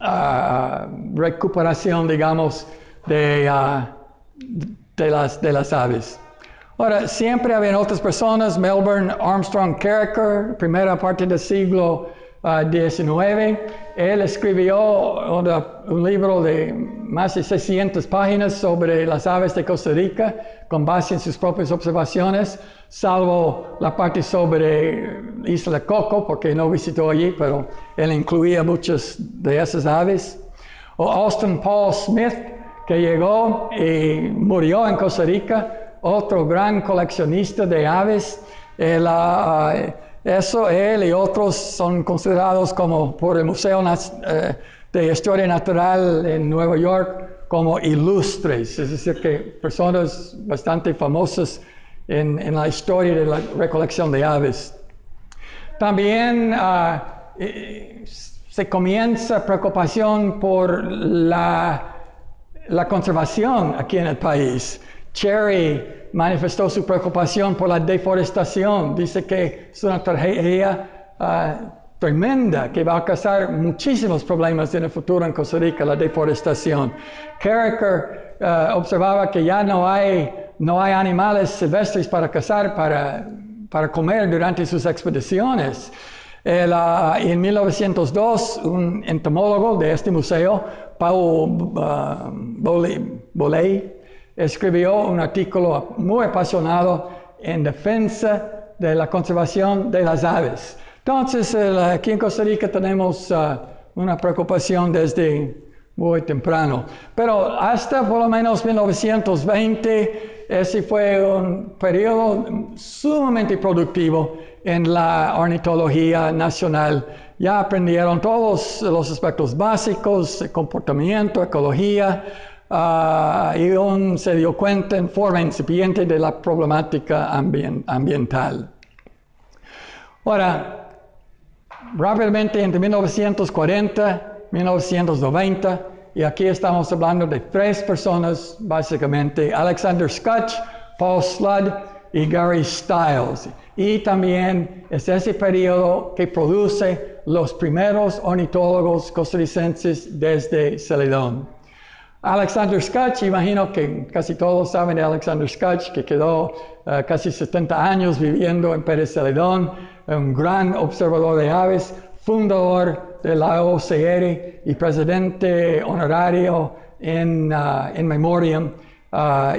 uh, recuperación, digamos, de, uh, de, las, de las aves. Ahora, siempre había otras personas, Melbourne Armstrong Carricker, primera parte del siglo diecinueve, él escribió una, un libro de más de seiscientas páginas sobre las aves de Costa Rica, con base en sus propias observaciones, salvo la parte sobre Isla Coco, porque no visitó allí, pero él incluía muchas de esas aves. O Austin Paul Smith, que llegó y murió en Costa Rica, otro gran coleccionista de aves. Él, uh, eso, él y otros son considerados como por el Museo uh, de Historia Natural en Nueva York como ilustres, es decir, que personas bastante famosas en, en la historia de la recolección de aves. También uh, se comienza preocupación por la, la conservación aquí en el país. Cherry manifestó su preocupación por la deforestación. Dice que es una tragedia uh, tremenda que va a causar muchísimos problemas en el futuro en Costa Rica, la deforestación. Carricker uh, observaba que ya no hay, no hay animales silvestres para cazar, para, para comer durante sus expediciones. El, uh, en mil novecientos dos, un entomólogo de este museo, Paul uh, Boley, escribió un artículo muy apasionado en defensa de la conservación de las aves. Entonces, el, aquí en Costa Rica tenemos uh, una preocupación desde muy temprano. Pero hasta por lo menos mil novecientos veinte, ese fue un periodo sumamente productivo en la ornitología nacional. Ya aprendieron todos los aspectos básicos, comportamiento, ecología, Uh, y aún se dio cuenta en forma incipiente de la problemática ambient, ambiental. Ahora, rápidamente entre mil novecientos cuarenta y mil novecientos noventa, y aquí estamos hablando de tres personas básicamente, Alexander Skutch, Paul Sludd y Gary Stiles. Y también es ese periodo que produce los primeros ornitólogos costarricenses desde Celedón. Alexander Skutch, imagino que casi todos saben de Alexander Skutch, que quedó uh, casi setenta años viviendo en Pérez Celedón, un gran observador de aves, fundador de la O C R y presidente honorario en, uh, en Memoriam, uh,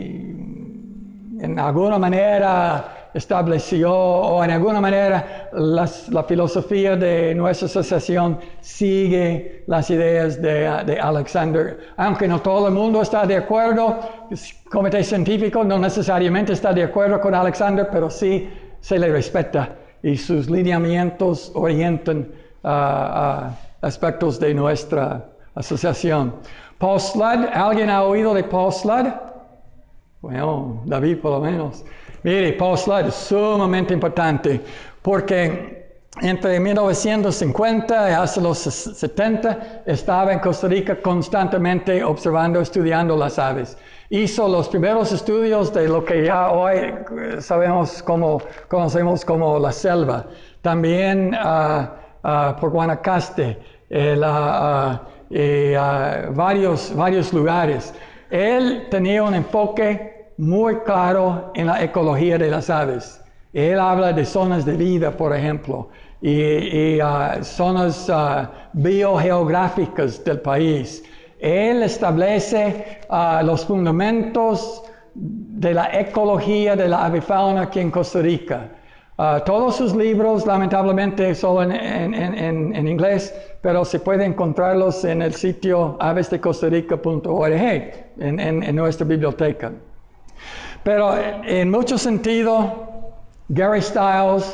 y en alguna manera estableció, o en alguna manera las, la filosofía de nuestra asociación sigue las ideas de, de Alexander. Aunque no todo el mundo está de acuerdo, el comité científico no necesariamente está de acuerdo con Alexander, pero sí se le respeta y sus lineamientos orientan uh, uh, aspectos de nuestra asociación. Paul Sludd, ¿alguien ha oído de Paul Sludd? Bueno, David por lo menos. Mire, Paul Sludd es sumamente importante porque entre mil novecientos cincuenta y hasta los setenta estaba en Costa Rica constantemente observando, estudiando las aves. Hizo los primeros estudios de lo que ya hoy sabemos como, conocemos como la selva. También uh, uh, por Guanacaste, el, uh, uh, y, uh, varios, varios lugares. Él tenía un enfoque muy claro en la ecología de las aves. Él habla de zonas de vida, por ejemplo, y, y uh, zonas uh, biogeográficas del país. Él establece uh, los fundamentos de la ecología de la avifauna aquí en Costa Rica. Uh, todos sus libros, lamentablemente, solo en, en, en, en inglés, pero se puede encontrarlos en el sitio aves de costa rica punto org, en, en, en nuestra biblioteca. Pero en mucho sentido, Gary Stiles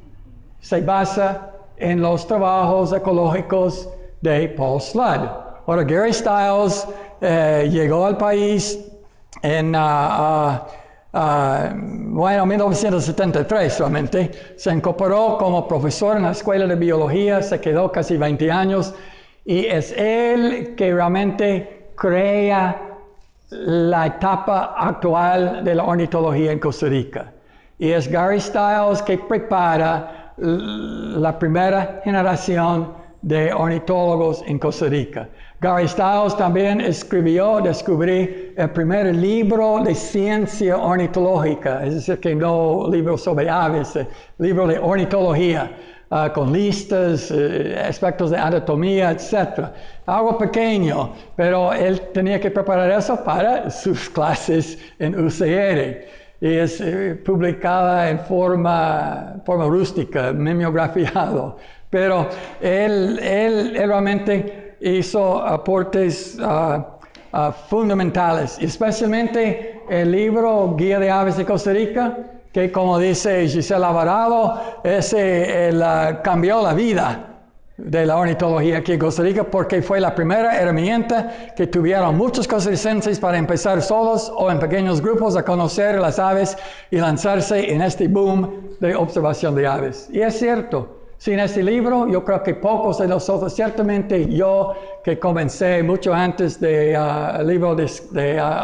se basa en los trabajos ecológicos de Paul Sludd. Ahora, Gary Stiles eh, llegó al país en... Uh, uh, Uh, bueno, en mil novecientos setenta y tres solamente, se incorporó como profesor en la escuela de biología, se quedó casi veinte años y es él que realmente crea la etapa actual de la ornitología en Costa Rica. Y es Gary Stiles que prepara la primera generación de ornitólogos en Costa Rica. Gary Stiles también escribió, descubrí el primer libro de ciencia ornitológica, es decir, que no libro sobre aves, eh, libro de ornitología, uh, con listas, eh, aspectos de anatomía, etcétera. Algo pequeño, pero él tenía que preparar eso para sus clases en U C R. Y es eh, publicada en forma, forma rústica, mimeografiado. Pero él, él, él realmente hizo aportes uh, uh, fundamentales, especialmente el libro Guía de Aves de Costa Rica, que como dice Gisela Alvarado, ese el, uh, cambió la vida de la ornitología aquí en Costa Rica porque fue la primera herramienta que tuvieron muchos costarricenses para empezar solos o en pequeños grupos a conocer las aves y lanzarse en este boom de observación de aves. Y es cierto. Sin este libro, yo creo que pocos de nosotros, ciertamente yo que comencé mucho antes del uh, libro de, de uh,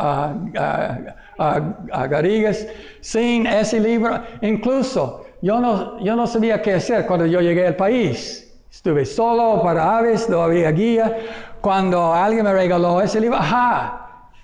uh, uh, uh, Garrigues, sin ese libro, incluso yo no, yo no sabía qué hacer cuando yo llegué al país. Estuve solo para aves, no había guía. Cuando alguien me regaló ese libro, ¡ajá!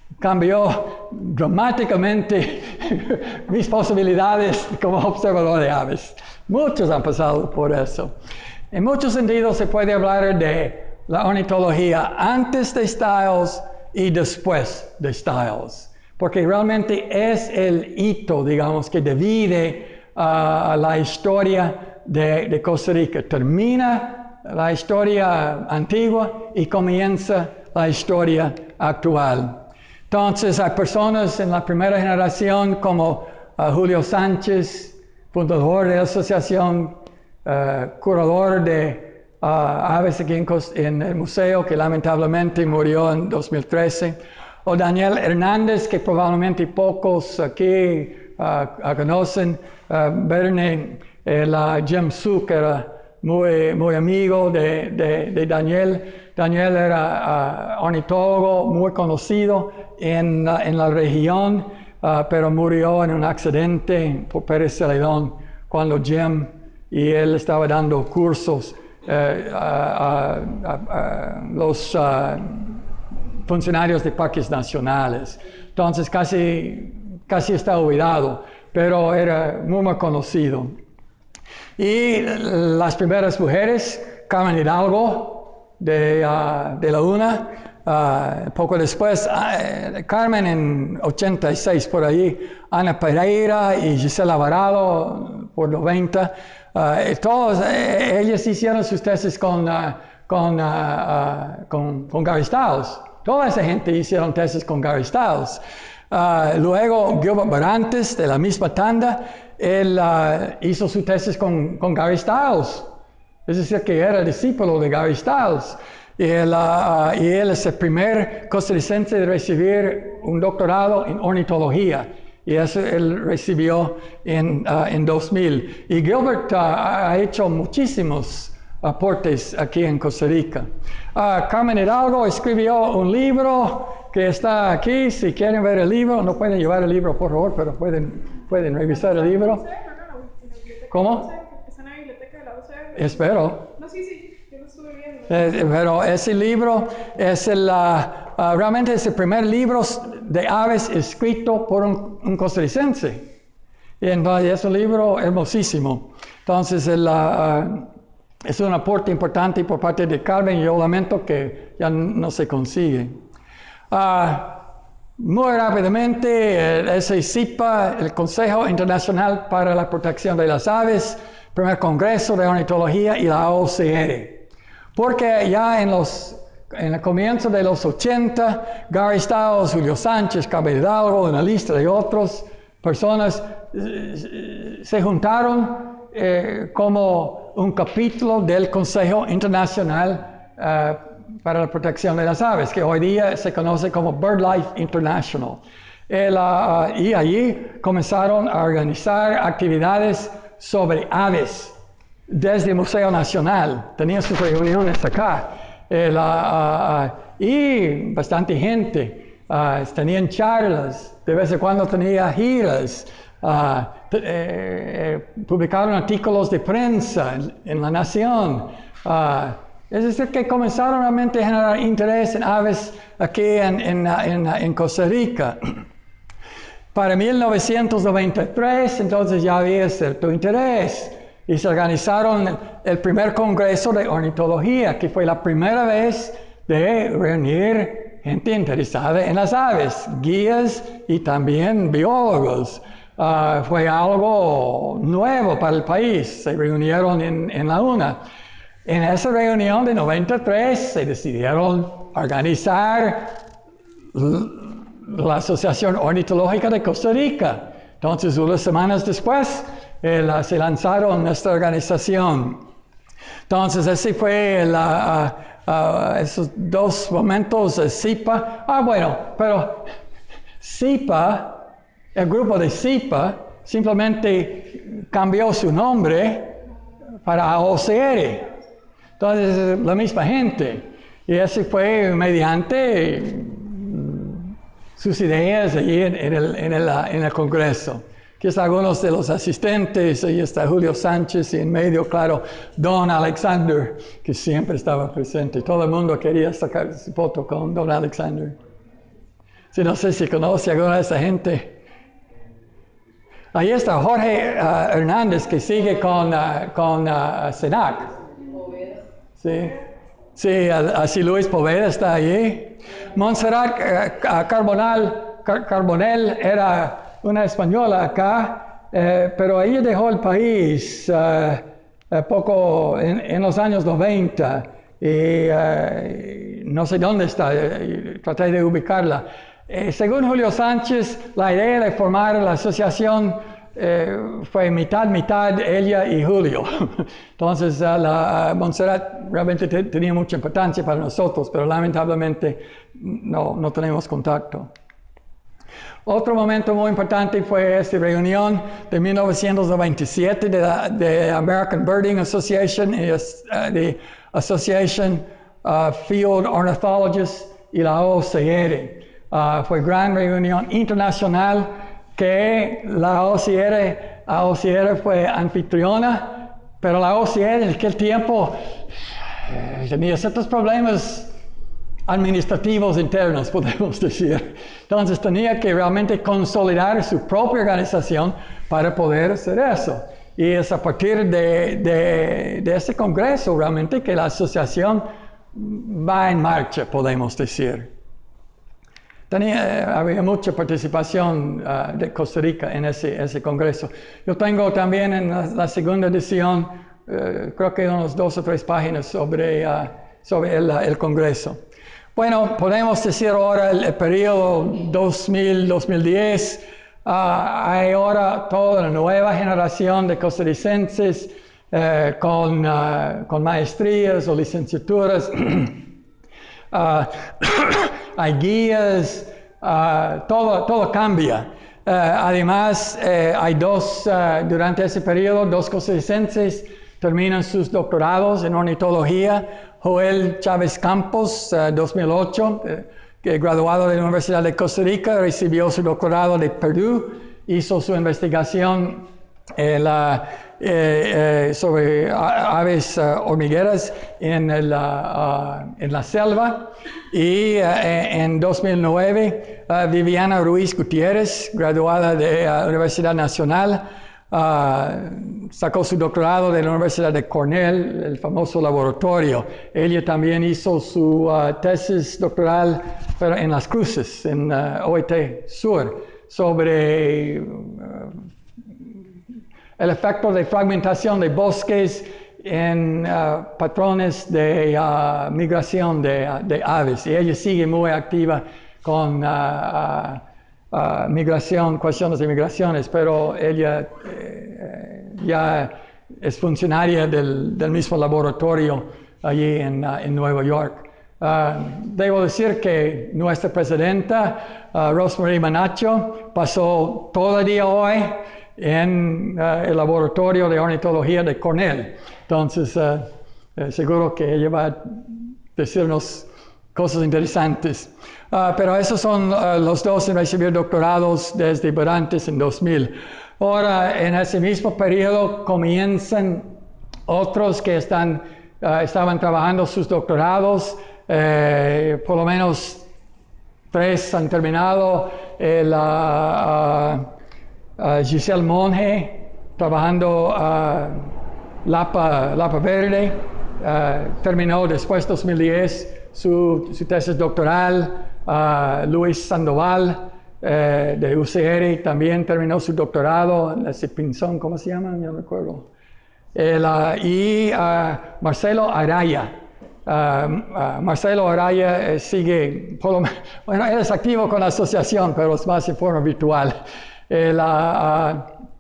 Cambió dramáticamente mis posibilidades como observador de aves. Muchos han pasado por eso. En muchos sentidos se puede hablar de la ornitología antes de Stiles y después de Stiles, porque realmente es el hito, digamos, que divide uh, la historia de, de Costa Rica. Termina la historia antigua y comienza la historia actual. Entonces hay personas en la primera generación como uh, Julio Sánchez, fundador de la asociación, uh, curador de uh, aves aquí en, en el museo, que lamentablemente murió en dos mil trece, o Daniel Hernández, que probablemente pocos aquí uh, conocen, uh, Verne, el uh, Jim Su, que era muy, muy amigo de, de, de Daniel. Daniel era uh, ornitólogo muy conocido en, uh, en la región, uh, pero murió en un accidente por Pérez Celedón cuando Jim y él estaba dando cursos uh, a, a, a, a los uh, funcionarios de parques nacionales. Entonces casi, casi está olvidado, pero era muy, muy conocido. Y las primeras mujeres, Carmen Hidalgo, de, uh, de la UNA, uh, poco después, uh, Carmen en ochenta y seis por ahí, Ana Pereira y Gisela Alvarado por noventa, uh, todos eh, ellas hicieron sus tesis con, uh, con, uh, uh, con, con Gary Stiles. Toda esa gente hicieron tesis con Gary Stiles. Uh, luego Gilbert Barantes, de la misma tanda, él uh, hizo su tesis con, con Gary Stiles. Es decir, que era discípulo de Gary Stiles. Y él, uh, y él es el primer costarricense de recibir un doctorado en ornitología. Y eso él recibió en, uh, en dos mil. Y Gilbert uh, ha hecho muchísimos aportes aquí en Costa Rica. Uh, Carmen Hidalgo escribió un libro que está aquí. Si quieren ver el libro, no pueden llevar el libro, por favor, pero pueden, pueden revisar el libro. ¿Cómo? Espero. No, sí, sí, yo lo estuve viendo. Eh, pero ese libro es el, uh, uh, realmente es el primer libro de aves escrito por un, un costarricense. Y entonces es un libro hermosísimo. Entonces el, uh, uh, es un aporte importante por parte de Carmen y yo lamento que ya no se consigue. Uh, muy rápidamente, eh, ese C I P A, el Consejo Internacional para la Protección de las Aves, primer Congreso de Ornitología y la O C R. Porque ya en, los, en el comienzo de los ochenta, Gary Stiles, Julio Sánchez, Cabello Hidalgo, una lista de otras personas eh, se juntaron eh, como un capítulo del Consejo Internacional eh, para la Protección de las Aves, que hoy día se conoce como BirdLife International. El, uh, y allí comenzaron a organizar actividades sobre aves desde el Museo Nacional. Tenían sus reuniones acá. El, uh, uh, y bastante gente. Uh, tenían charlas. De vez en cuando tenía giras. Uh, te, eh, publicaron artículos de prensa en, en La Nación. Uh, Es decir, que comenzaron realmente a generar interés en aves aquí en, en, en, en Costa Rica. Para mil novecientos noventa y tres, entonces ya había cierto interés y se organizaron el primer Congreso de Ornitología, que fue la primera vez de reunir gente interesada en las aves, guías y también biólogos. Uh, fue algo nuevo para el país, se reunieron en, en la UNA. En esa reunión de noventa y tres se decidieron organizar la Asociación Ornitológica de Costa Rica. Entonces, unas semanas después, eh, la, se lanzaron nuestra organización. Entonces, ese fue la, uh, uh, esos dos momentos de C I P A. Ah, bueno, pero C I P A, el grupo de C I P A, simplemente cambió su nombre para O C R. Entonces, la misma gente. Y eso fue mediante mm, sus ideas allí en, en, el, en, el, en el Congreso. Aquí están algunos de los asistentes. Ahí está Julio Sánchez y en medio, claro, Don Alexander, que siempre estaba presente. Todo el mundo quería sacar su foto con Don Alexander. Sí, no sé si conoce a alguna de esa gente. Ahí está Jorge uh, Hernández, que sigue con, uh, con uh, SENAC. Sí, sí, así Luis Poveda está allí. Montserrat uh, Carbonal, Car Carbonell era una española acá, eh, pero ella dejó el país uh, uh, poco en, en los años noventa y uh, no sé dónde está, eh, traté de ubicarla. Eh, según Julio Sánchez, la idea de formar la asociación Eh, fue mitad, mitad ella y Julio. Entonces, uh, la uh, Montserrat realmente te, tenía mucha importancia para nosotros, pero lamentablemente no, no tenemos contacto. Otro momento muy importante fue esta reunión de mil novecientos noventa y siete de la de American Birding Association y uh, de Association uh, Field Ornithologists y la O C R. Uh, fue gran reunión internacional que la O C R, la O C R fue anfitriona, pero la O C R en aquel tiempo eh, tenía ciertos problemas administrativos internos, podemos decir. Entonces tenía que realmente consolidar su propia organización para poder hacer eso. Y es a partir de, de, de ese congreso realmente que la asociación va en marcha, podemos decir. Tenía, había mucha participación uh, de Costa Rica en ese, ese congreso. Yo tengo también en la, la segunda edición, uh, creo que unas dos o tres páginas sobre, uh, sobre el, el congreso. Bueno, podemos decir ahora el, el periodo dos mil a dos mil diez. Uh, hay ahora toda una nueva generación de costarricenses uh, con, uh, con maestrías o licenciaturas. Uh, hay guías, uh, todo, todo cambia. Uh, además, uh, hay dos, uh, durante ese periodo, dos costarricenses terminan sus doctorados en ornitología. Joel Chávez Campos, uh, dos mil ocho, uh, que graduado de la Universidad de Costa Rica, recibió su doctorado de Purdue, hizo su investigación eh, la, eh, eh, sobre aves uh, hormigueras en, el, uh, uh, en la selva. Y uh, en dos mil nueve, uh, Viviana Ruiz Gutiérrez, graduada de la uh, Universidad Nacional, uh, sacó su doctorado de la Universidad de Cornell, el famoso laboratorio. Ella también hizo su uh, tesis doctoral pero en Las Cruces, en uh, O I T Sur, sobre uh, el efecto de fragmentación de bosques en uh, patrones de uh, migración de, uh, de aves. Y ella sigue muy activa con uh, uh, uh, migración, cuestiones de migraciones, pero ella eh, ya es funcionaria del, del mismo laboratorio allí en, uh, en Nueva York. Uh, debo decir que nuestra presidenta, uh, Rosemarie Manacho, pasó todo el día hoy en uh, el laboratorio de ornitología de Cornell. Entonces, uh, eh, seguro que ella va a decirnos cosas interesantes. Uh, pero esos son uh, los dos en recibir doctorados desde Berantes en dos mil. Ahora, en ese mismo periodo comienzan otros que están, uh, estaban trabajando sus doctorados. Eh, por lo menos tres han terminado. El, uh, uh, uh, Giselle Monge, trabajando uh, Lapa, Lapa Verde, uh, terminó después de dos mil diez su, su tesis doctoral. Uh, Luis Sandoval, uh, de U C R, también terminó su doctorado en ese pinzón, ¿cómo se llama? Yo no recuerdo. El, uh, y uh, Marcelo Araya. Uh, uh, Marcelo Araya eh, sigue, por lo menos, bueno, él es activo con la asociación, pero es más en forma virtual. Él, uh, uh,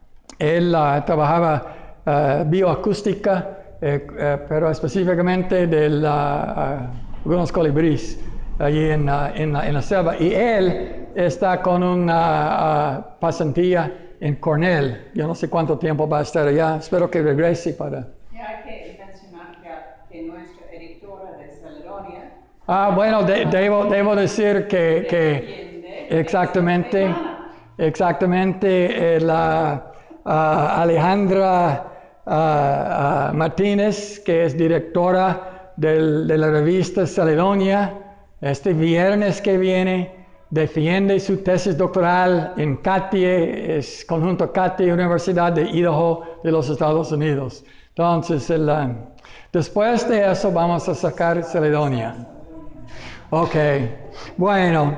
él uh, trabajaba uh, bioacústica, eh, eh, pero específicamente de uh, uh, algunos colibríes allí en, uh, en, la, en la selva. Y él está con una uh, pasantía en Cornell. Yo no sé cuánto tiempo va a estar allá. Espero que regrese para... Ya hay que mencionar que, que nuestra editora de Caledonia... Ah, bueno, de, debo, debo decir que, que exactamente, exactamente eh, la uh, Alejandra uh, uh, Martínez, que es directora del, de la revista Caledonia, este viernes que viene defiende su tesis doctoral en CATIE, es conjunto CATIE, Universidad de Idaho de los Estados Unidos. Entonces, el, uh, después de eso vamos a sacar Caledonia. Ok, bueno,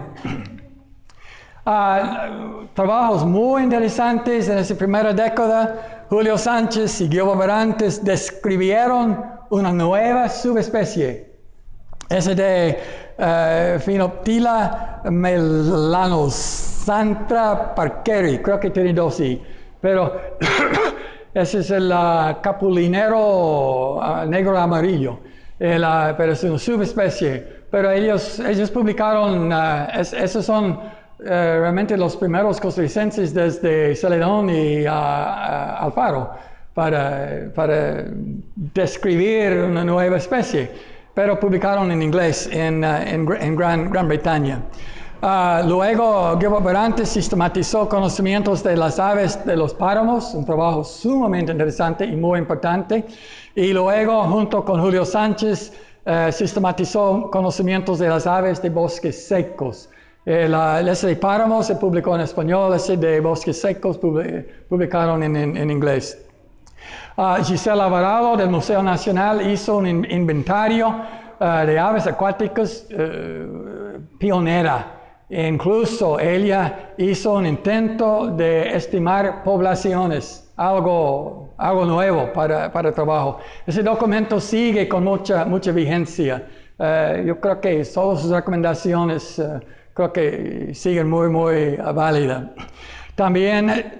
uh, trabajos muy interesantes en esa primera década. Julio Sánchez y Gilbert Berantes describieron una nueva subespecie, esa de uh, Phenoptila melanosantra parkeri, creo que tiene dos I, pero ese es el uh, capulinero uh, negro amarillo, el, uh, pero es una subespecie. Pero ellos, ellos publicaron, uh, es, esos son uh, realmente los primeros costarricenses desde Celedón y uh, uh, Alfaro para, para describir una nueva especie, pero publicaron en inglés en, uh, en, en Gran, Gran Bretaña. Uh, luego Gilbert Berantes sistematizó conocimientos de las aves de los páramos, un trabajo sumamente interesante y muy importante. Y luego, junto con Julio Sánchez, Uh, sistematizó conocimientos de las aves de bosques secos. El, uh, ese de páramos se publicó en español, ese de bosques secos publi publicaron en, en, en inglés. Uh, Giselle Alvarado del Museo Nacional hizo un in inventario uh, de aves acuáticas uh, pionera. E incluso ella hizo un intento de estimar poblaciones, algo, algo nuevo para, para el trabajo. Ese documento sigue con mucha, mucha vigencia. Uh, yo creo que todas sus recomendaciones uh, creo que siguen muy, muy uh, válidas. También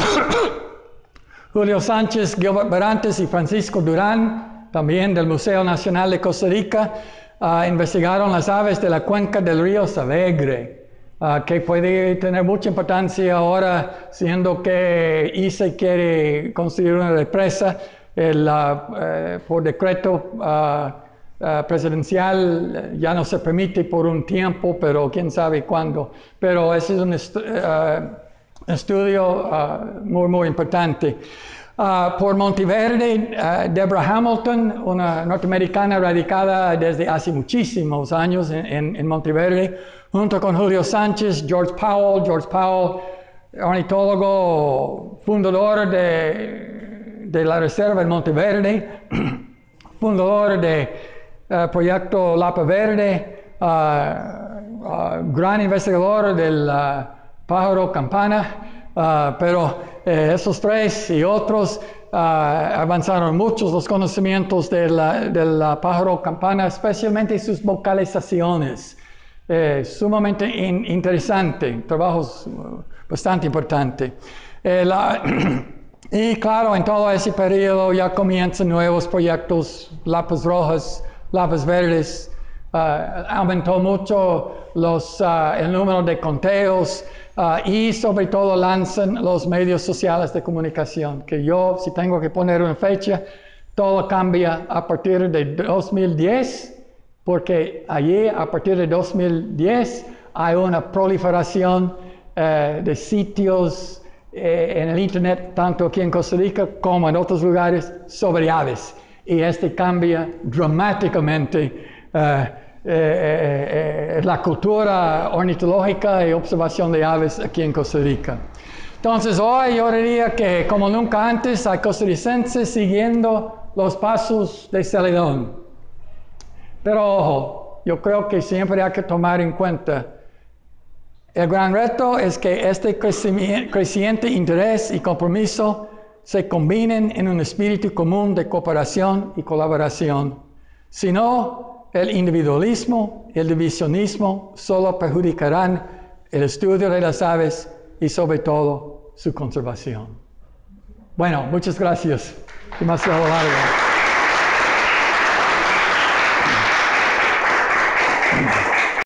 Julio Sánchez, Gilbert Berantes y Francisco Durán, también del Museo Nacional de Costa Rica, Uh, investigaron las aves de la cuenca del río Savegre, uh, que puede tener mucha importancia ahora, siendo que I C E quiere construir una represa. El, uh, eh, por decreto uh, uh, presidencial ya no se permite por un tiempo, pero quién sabe cuándo. Pero ese es un estu uh, estudio uh, muy, muy importante. Uh, por Monteverde, uh, Deborah Hamilton, una norteamericana radicada desde hace muchísimos años en, en, en Monteverde, junto con Julio Sánchez, George Powell. George Powell ornitólogo, fundador de, de la Reserva del Monte Verde, fundador del uh, proyecto Lapa Verde, uh, uh, gran investigador del uh, pájaro campana, uh, pero eh, esos tres y otros uh, avanzaron muchos los conocimientos del de la pájaro campana, especialmente sus vocalizaciones. Eh, sumamente in, interesante, trabajos uh, bastante importantes. Eh, la, y claro, en todo ese periodo ya comienzan nuevos proyectos, lapas rojas, lapas verdes, uh, aumentó mucho los, uh, el número de conteos uh, y sobre todo lanzan los medios sociales de comunicación, que yo, si tengo que poner una fecha, todo cambia a partir de dos mil diez, porque allí, a partir de dos mil diez, hay una proliferación eh, de sitios eh, en el Internet, tanto aquí en Costa Rica como en otros lugares, sobre aves. Y este cambia dramáticamente eh, eh, eh, la cultura ornitológica y observación de aves aquí en Costa Rica. Entonces, hoy yo diría que, como nunca antes, hay costarricenses siguiendo los pasos de Celedón. Pero ojo, yo creo que siempre hay que tomar en cuenta, el gran reto es que este creciente interés y compromiso se combinen en un espíritu común de cooperación y colaboración. Si no, el individualismo y el divisionismo solo perjudicarán el estudio de las aves y sobre todo su conservación. Bueno, muchas gracias. Demasiado largo.